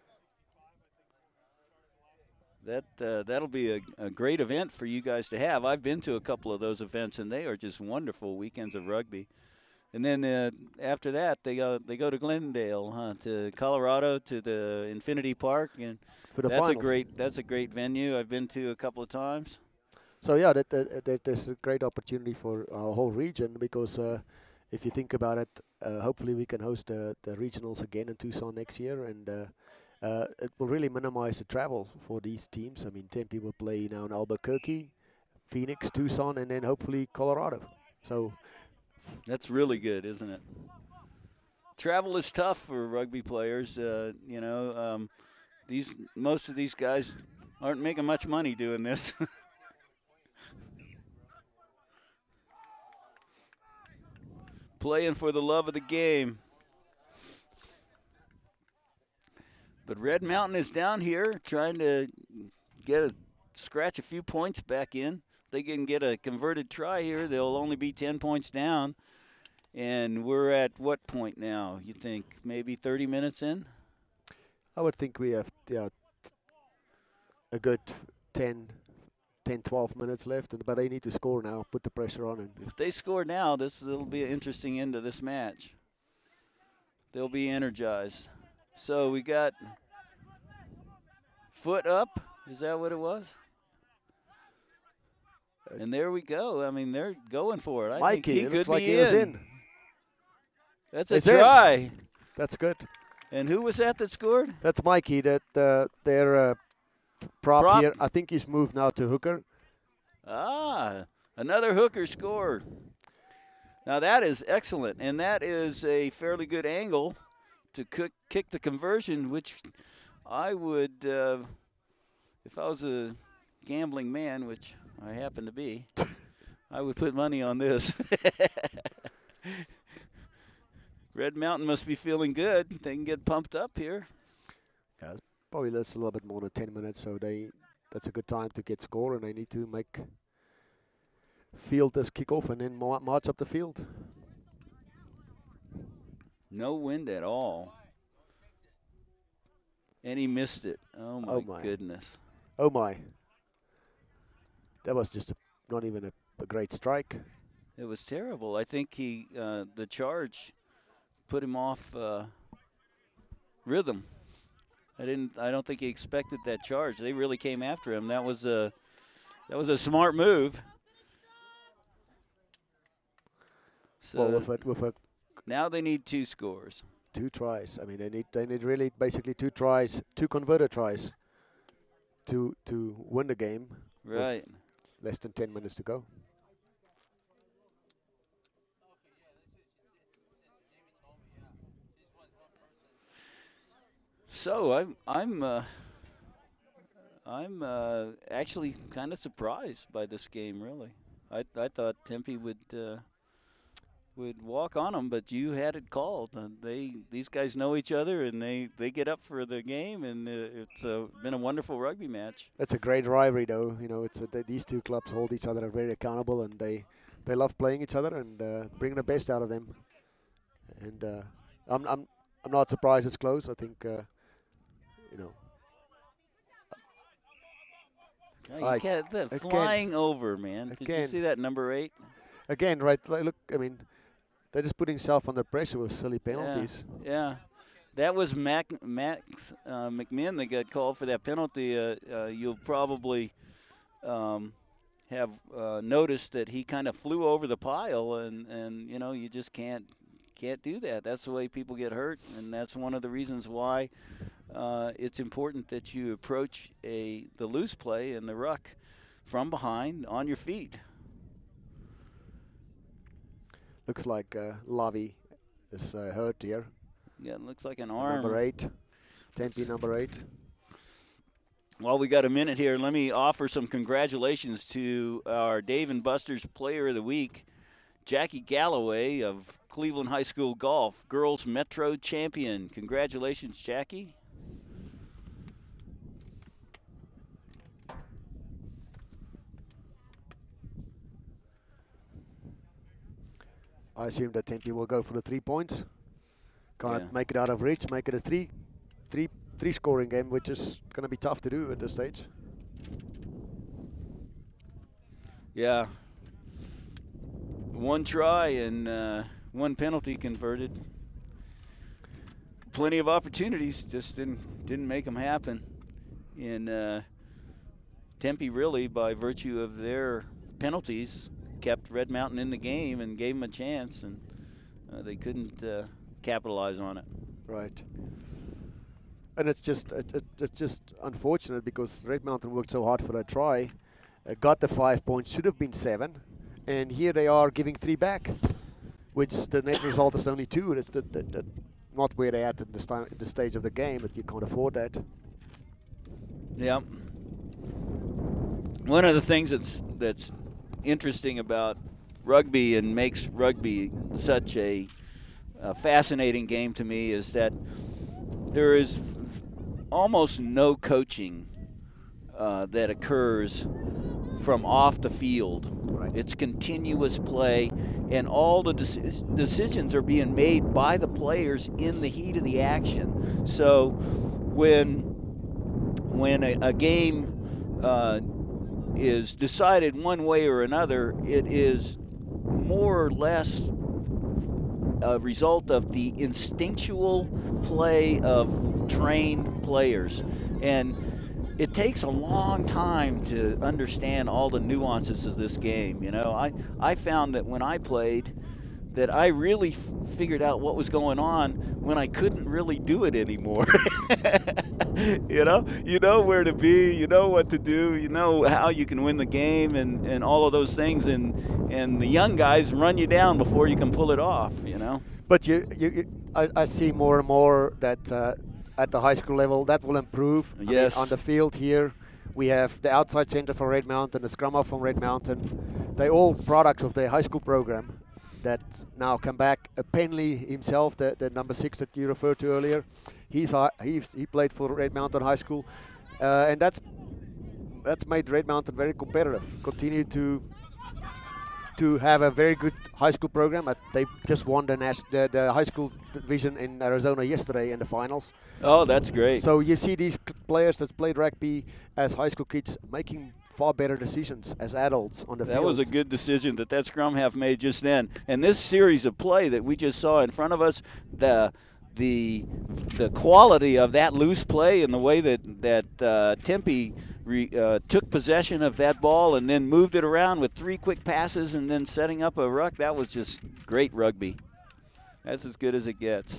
That uh, that'll be a, a great event for you guys to have. I've been to a couple of those events, and they are just wonderful weekends of rugby. And then uh, after that, they go they go to Glendale, huh, to Colorado, to the Infinity Park, and For the that's finals. a great that's a great venue. I've been to a couple of times. So yeah, that, that, that there's a great opportunity for our whole region, because uh, if you think about it, uh, hopefully we can host the, the regionals again in Tucson next year, and uh, uh, it will really minimize the travel for these teams. I mean, Tempe will play now in Albuquerque, Phoenix, Tucson, and then hopefully Colorado. So That's really good, isn't it? Travel is tough for rugby players. Uh, you know, um, these most of these guys aren't making much money doing this. Playing for the love of the game. But Red Mountain is down here trying to get a scratch a few points back in. They can get a converted try here, they'll only be ten points down. And we're at what point now? You think maybe thirty minutes in? I would think we have yeah, a good ten, ten, twelve minutes left, and, but they need to score now, put the pressure on. And If they score now, this will be an interesting end to this match. They'll be energized. So we got foot up. Is that what it was? And there we go. I mean, they're going for it. I Mikey, think he it could looks like be he in. was in. That's a It's in. try. That's good. And who was that that scored? That's Mikey, that uh, their uh, prop, Prop. here. I think he's moved now to hooker. Ah, another hooker scored. Now that is excellent, and that is a fairly good angle to cook, kick the conversion, which I would, uh, if I was a gambling man, which I happen to be, I would put money on this. Red Mountain must be feeling good. They can get pumped up here. Yeah, it's probably just a little bit more than ten minutes, so they that's a good time to get score, and they need to make field this kickoff and then mar- march up the field. No wind at all. And he missed it. Oh, my, Oh, my. goodness. Oh my! That was just a, not even a, a great strike. It was terrible. I think he, uh, the charge put him off uh, rhythm. I didn't. I don't think he expected that charge. They really came after him. That was a, that was a smart move. So Well, with a, with a now they need two scores. two tries. I mean, they need they need really basically two tries, two converted tries, to to win the game. with Right. Less than ten minutes to go. So I'm I'm uh, I'm uh, actually kind of surprised by this game. Really, I I thought Tempe would uh, would walk on them, but you had it called. Uh, they these guys know each other, and they, they get up for the game, and uh, it's uh, been a wonderful rugby match. It's a great rivalry, though. You know, it's a, th these two clubs hold each other very accountable, and they they love playing each other and uh, bringing the best out of them. And uh, I'm I'm I'm not surprised it's close. I think uh, you know. Oh, you I- can't, the again- flying over, man. Did you again. see that number eight? Again, right? Like, look, I mean, they're just putting self under pressure with silly penalties. Yeah, that was Mac, Max uh, McMinn that got called for that penalty. Uh, uh, you'll probably um, have uh, noticed that he kind of flew over the pile, and, and you know you just can't can't do that. That's the way people get hurt, and that's one of the reasons why uh, it's important that you approach a the loose play and the ruck from behind on your feet. Looks like uh, Lavi is uh, hurt here. Yeah, it looks like an The arm. Number eight. Tempe number eight. While we got a minute here, let me offer some congratulations to our Dave and Buster's Player of the Week, Jackie Galloway of Cleveland High School Golf, Girls Metro Champion. Congratulations, Jackie. I assume that Tempe will go for the three points. Can't Yeah. make it out of reach. Make it a three, three, three scoring game, which is going to be tough to do at this stage. Yeah. One try and uh, one penalty converted. Plenty of opportunities, just didn't didn't make them happen. And uh, Tempe really, by virtue of their penalties, kept Red Mountain in the game and gave them a chance, and uh, they couldn't uh, capitalize on it. Right. And it's just it, it, it's just unfortunate because Red Mountain worked so hard for that try, uh, got the five points, should have been seven, and here they are giving three back, which the net result is only two. It's the, the, the, not where they're at at this time, at the stage of the game, but you can't afford that. Yeah. One of the things that's that's interesting about rugby and makes rugby such a, a fascinating game to me is that there is almost no coaching uh, that occurs from off the field. Right. It's continuous play, and all the deci- decisions are being made by the players in the heat of the action. So when when a, a game uh, is decided one way or another, it is more or less a result of the instinctual play of trained players. And it takes a long time to understand all the nuances of this game. You know, I, I found that when I played, that I really f- figured out what was going on when I couldn't really do it anymore. You know, you know where to be, you know what to do, you know how you can win the game, and, and all of those things, and and the young guys run you down before you can pull it off. You know. But you, you, you I, I see more and more that uh, at the high school level that will improve. I Yes. mean, on the field here, we have the outside center from Red Mountain, the scrum half from Red Mountain. They're all products of their high school program that now come back. Uh, Penley himself, the, the number six that you referred to earlier, he's, hi- he's he played for Red Mountain High School, uh, and that's that's made Red Mountain very competitive. Continue to to have a very good high school program. Uh, they just won the, nas- the the high school division in Arizona yesterday in the finals. Oh, that's great. So you see these c- players that played rugby as high school kids making far better decisions as adults on the That field. was a good decision that that scrum half made just then. And this series of play that we just saw in front of us, the the the quality of that loose play and the way that that uh, Tempe re, uh, took possession of that ball and then moved it around with three quick passes and then setting up a ruck, that was just great rugby. That's as good as it gets.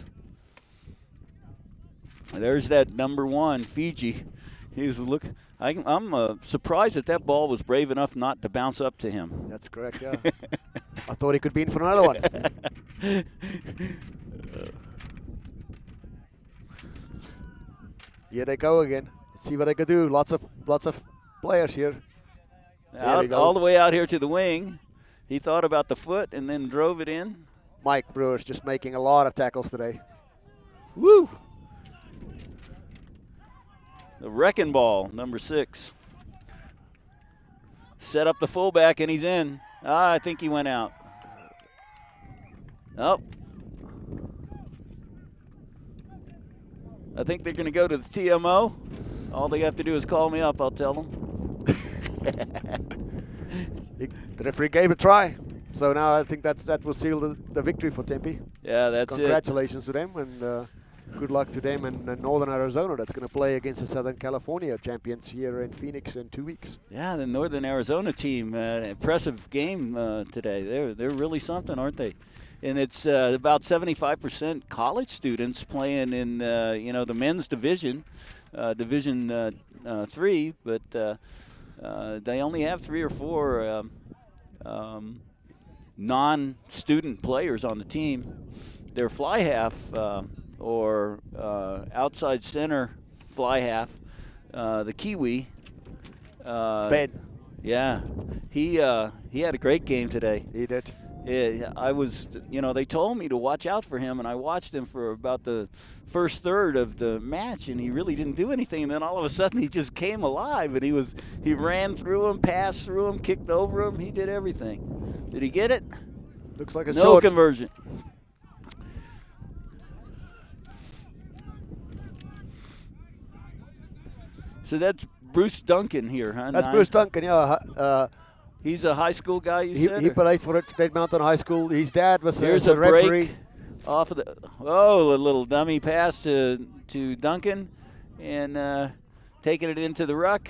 There's that number one, Fiji. He's look. I, I'm uh, surprised that that ball was brave enough not to bounce up to him. That's correct, yeah. I thought he could be in for another one. Here they go again. Let's see what they can do. Lots of lots of players here. Out, all the way out here to the wing. He thought about the foot and then drove it in. Mike Brewer's just making a lot of tackles today. Woo! The wrecking ball, number six. Set up the fullback and he's in. Ah, I think he went out. Oh. I think they're going to go to the T M O. All they have to do is call me up. I'll tell them. The referee gave a try. So now I think that's, that will seal the, the victory for Tempe. Yeah, that's Congratulations it. to them, and uh, good luck to them and uh, Northern Arizona that's going to play against the Southern California champions here in Phoenix in two weeks. Yeah, the Northern Arizona team, uh, impressive game uh, today. They're, they're really something, aren't they? And it's uh, about seventy-five percent college students playing in, uh, you know, the men's division, uh, Division uh, uh, three, but uh, uh, they only have three or four um, um, non-student players on the team. Their fly half uh, or uh, outside center fly half, uh, the Kiwi. Uh, Ben. Yeah, he uh, he had a great game today. He did. Yeah, I was, you know, they told me to watch out for him, and I watched him for about the first third of the match, and he really didn't do anything. And then all of a sudden, he just came alive, and he was he ran through him, passed through him, kicked over him. He did everything. Did he get it? Looks like a no sword. conversion. So that's Bruce Duncan here, huh? That's Nine. Bruce Duncan, yeah. Uh, He's a high school guy, you he, said? he or? played for Red Mountain High School. His dad was Here's uh, a the referee. break off of the. Oh, a little dummy pass to to Duncan, and uh, taking it into the ruck.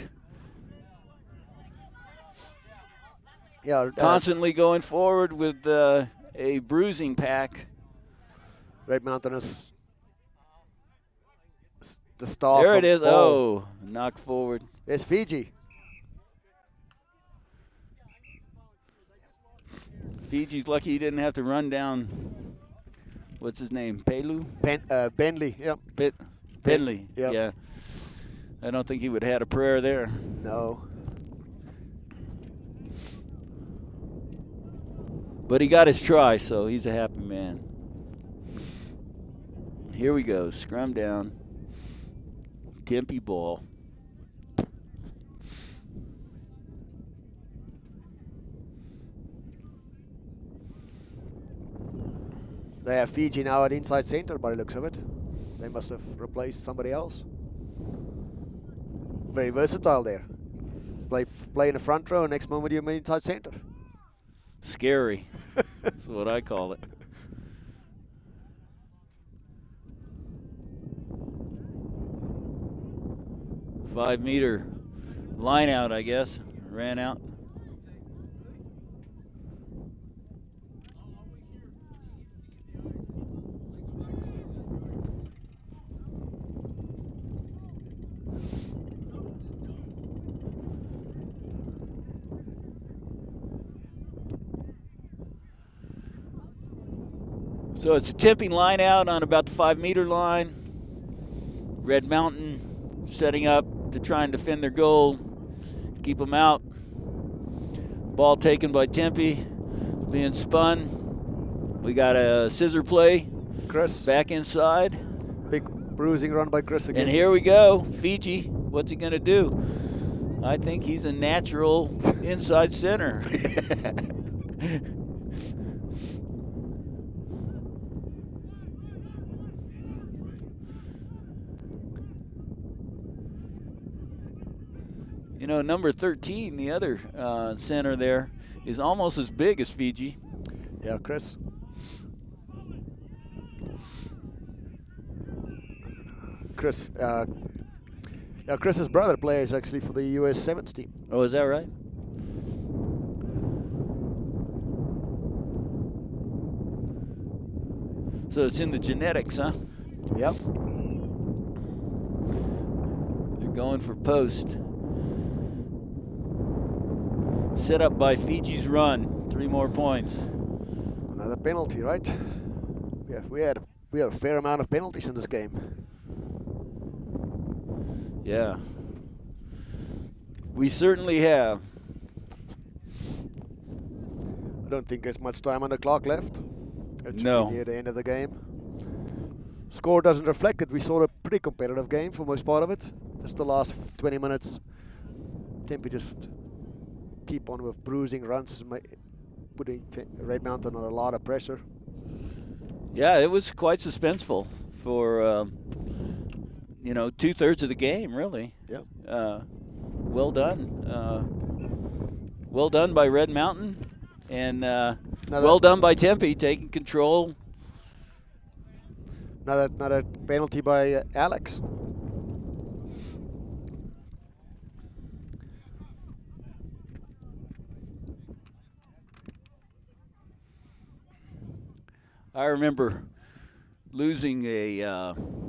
Yeah, uh, Constantly going forward with uh, a bruising pack. Red Mountain is s- the star. There from it is. Paul. Oh, knocked forward. There's Fiji. Fiji's lucky he didn't have to run down. What's his name? Pelu? Ben, uh, Bentley, yep. Bit, Bentley. Yep. Yeah. I don't think he would have had a prayer there. No. But he got his try, so he's a happy man. Here we go. Scrum down. Tempe ball. They have Fiji now at inside center by the looks of it. They must have replaced somebody else. Very versatile there. Play play in the front row, next moment you're inside center. Scary. That's what I call it. Five meter line out, I guess. Ran out. So it's a tipping line out on about the five meter line. Red Mountain setting up to try and defend their goal, keep them out. Ball taken by Tempe, being spun. We got a scissor play. Chris. Back inside. Big bruising run by Chris again. And here we go. Fiji, what's he going to do? I think he's a natural inside center. You know, number thirteen, the other uh, center there, is almost as big as Fiji. Yeah, Chris. Chris, uh, yeah, Chris's brother plays actually for the U S Sevens team. Oh, is that right? So it's in the genetics, huh? Yep. They're going for post. Set up by Fiji's run. Three more points. Another penalty, right? Yeah, we had we had a fair amount of penalties in this game. Yeah. We certainly have. I don't think there's much time on the clock left. It should No. be near the end of the game. Score doesn't reflect it. We saw a pretty competitive game for most part of it. Just the last twenty minutes, Tempe just keep on with bruising runs, putting Red Mountain under a lot of pressure. Yeah, it was quite suspenseful for, um, you know, two-thirds of the game, really. Yeah. Uh, well done. Uh, well done by Red Mountain. And uh, well done by Tempe, taking control. Another, another penalty by uh, Alex. I remember losing a uh,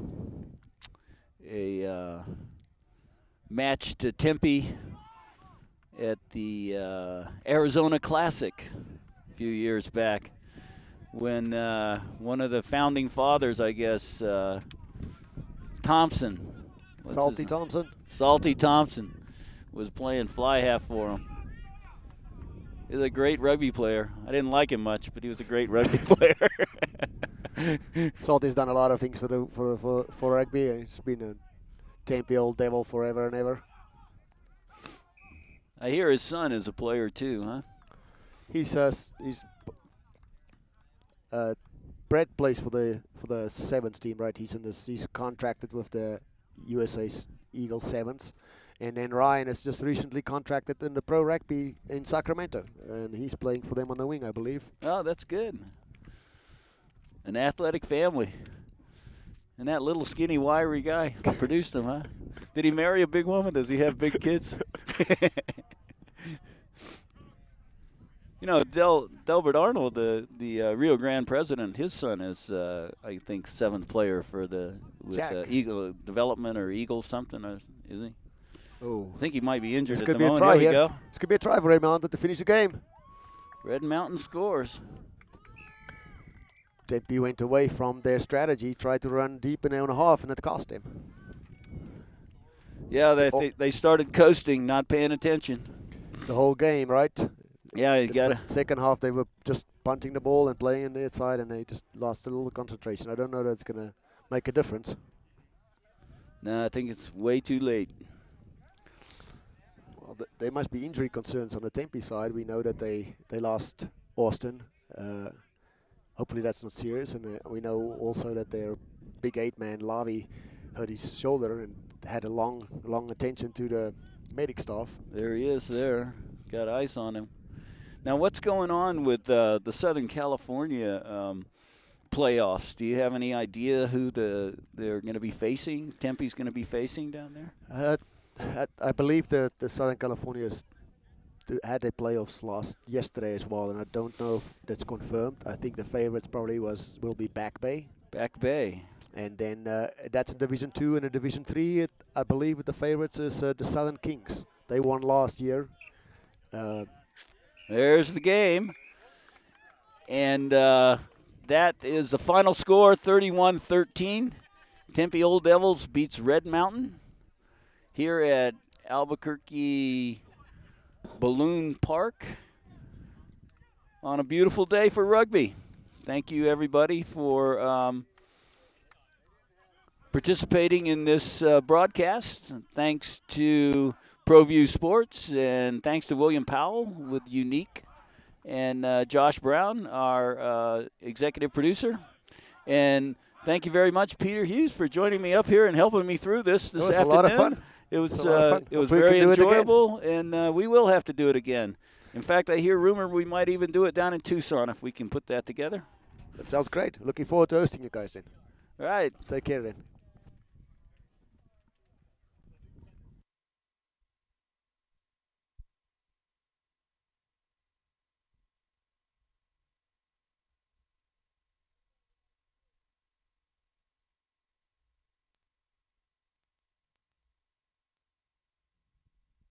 a uh, match to Tempe at the uh, Arizona Classic a few years back when uh, one of the founding fathers, I guess, uh, Thompson. Salty Thompson. Salty Thompson was playing fly half for him. He's a great rugby player. I didn't like him much, but he was a great rugby player. Salty's done a lot of things for the for for, for rugby. He's been a Tempe Old Devil forever and ever. I hear his son is a player too, huh? He's uh, he's uh, Brett plays for the for the sevens team, right? He's in this. He's contracted with the U S A's Eagle Sevens, and then Ryan has just recently contracted in the pro rugby in Sacramento, and he's playing for them on the wing, I believe. Oh, that's good. An athletic family. And that little skinny wiry guy produced him, huh? Did he marry a big woman? Does he have big kids? You know, Del, Delbert Arnold, the the uh, Rio Grande president, his son is, uh, I think, seventh player for the with uh, Eagle Development or Eagle something, or, is he? Oh, I think he might be injured this at could the be a moment. try Here here. we go. This could be a try for Red Mountain to finish the game. Red Mountain scores. Tempe went away from their strategy, tried to run deep in their own half, and it cost them. Yeah, they Oh. they, they started coasting, not paying attention. The whole game, right? Yeah, you The got to. fir- Second half, they were just punting the ball and playing on their side, and they just lost a little concentration. I don't know that's going to make a difference. No, I think it's way too late. Well, th there must be injury concerns on the Tempe side. We know that they, they lost Austin. Uh, hopefully that's not serious. And uh, we know also that their big eight-man, Lavi, hurt his shoulder and had a long, long attention to the medic staff. There he is there. Got ice on him. Now, what's going on with uh, the Southern California um, playoffs? Do you have any idea who the they're going to be facing? Tempe's going to be facing down there? Uh, I, I believe that the Southern Californians th- had their playoffs last yesterday as well, and I don't know if that's confirmed. I think the favorites probably was will be Back Bay. Back Bay. And then uh, that's in Division Two, and in Division Three, it, I believe the favorites is uh, the Southern Kings. They won last year. Uh, There's the game. And uh, that is the final score, thirty-one thirteen. Tempe Old Devils beats Red Mountain here at Albuquerque Balloon Park on a beautiful day for rugby. Thank you, everybody, for um, participating in this uh, broadcast. Thanks to ProView Sports, and thanks to William Powell with Unique, and uh, Josh Brown, our uh, executive producer. And thank you very much, Peter Hughes, for joining me up here and helping me through this this it was afternoon. a lot of fun. It was It was a lot of uh, fun. it was Hopefully we very can do it again. enjoyable, and uh, we will have to do it again. In fact, I hear rumor we might even do it down in Tucson if we can put that together. That sounds great. Looking forward to hosting you guys then. All right. Take care then.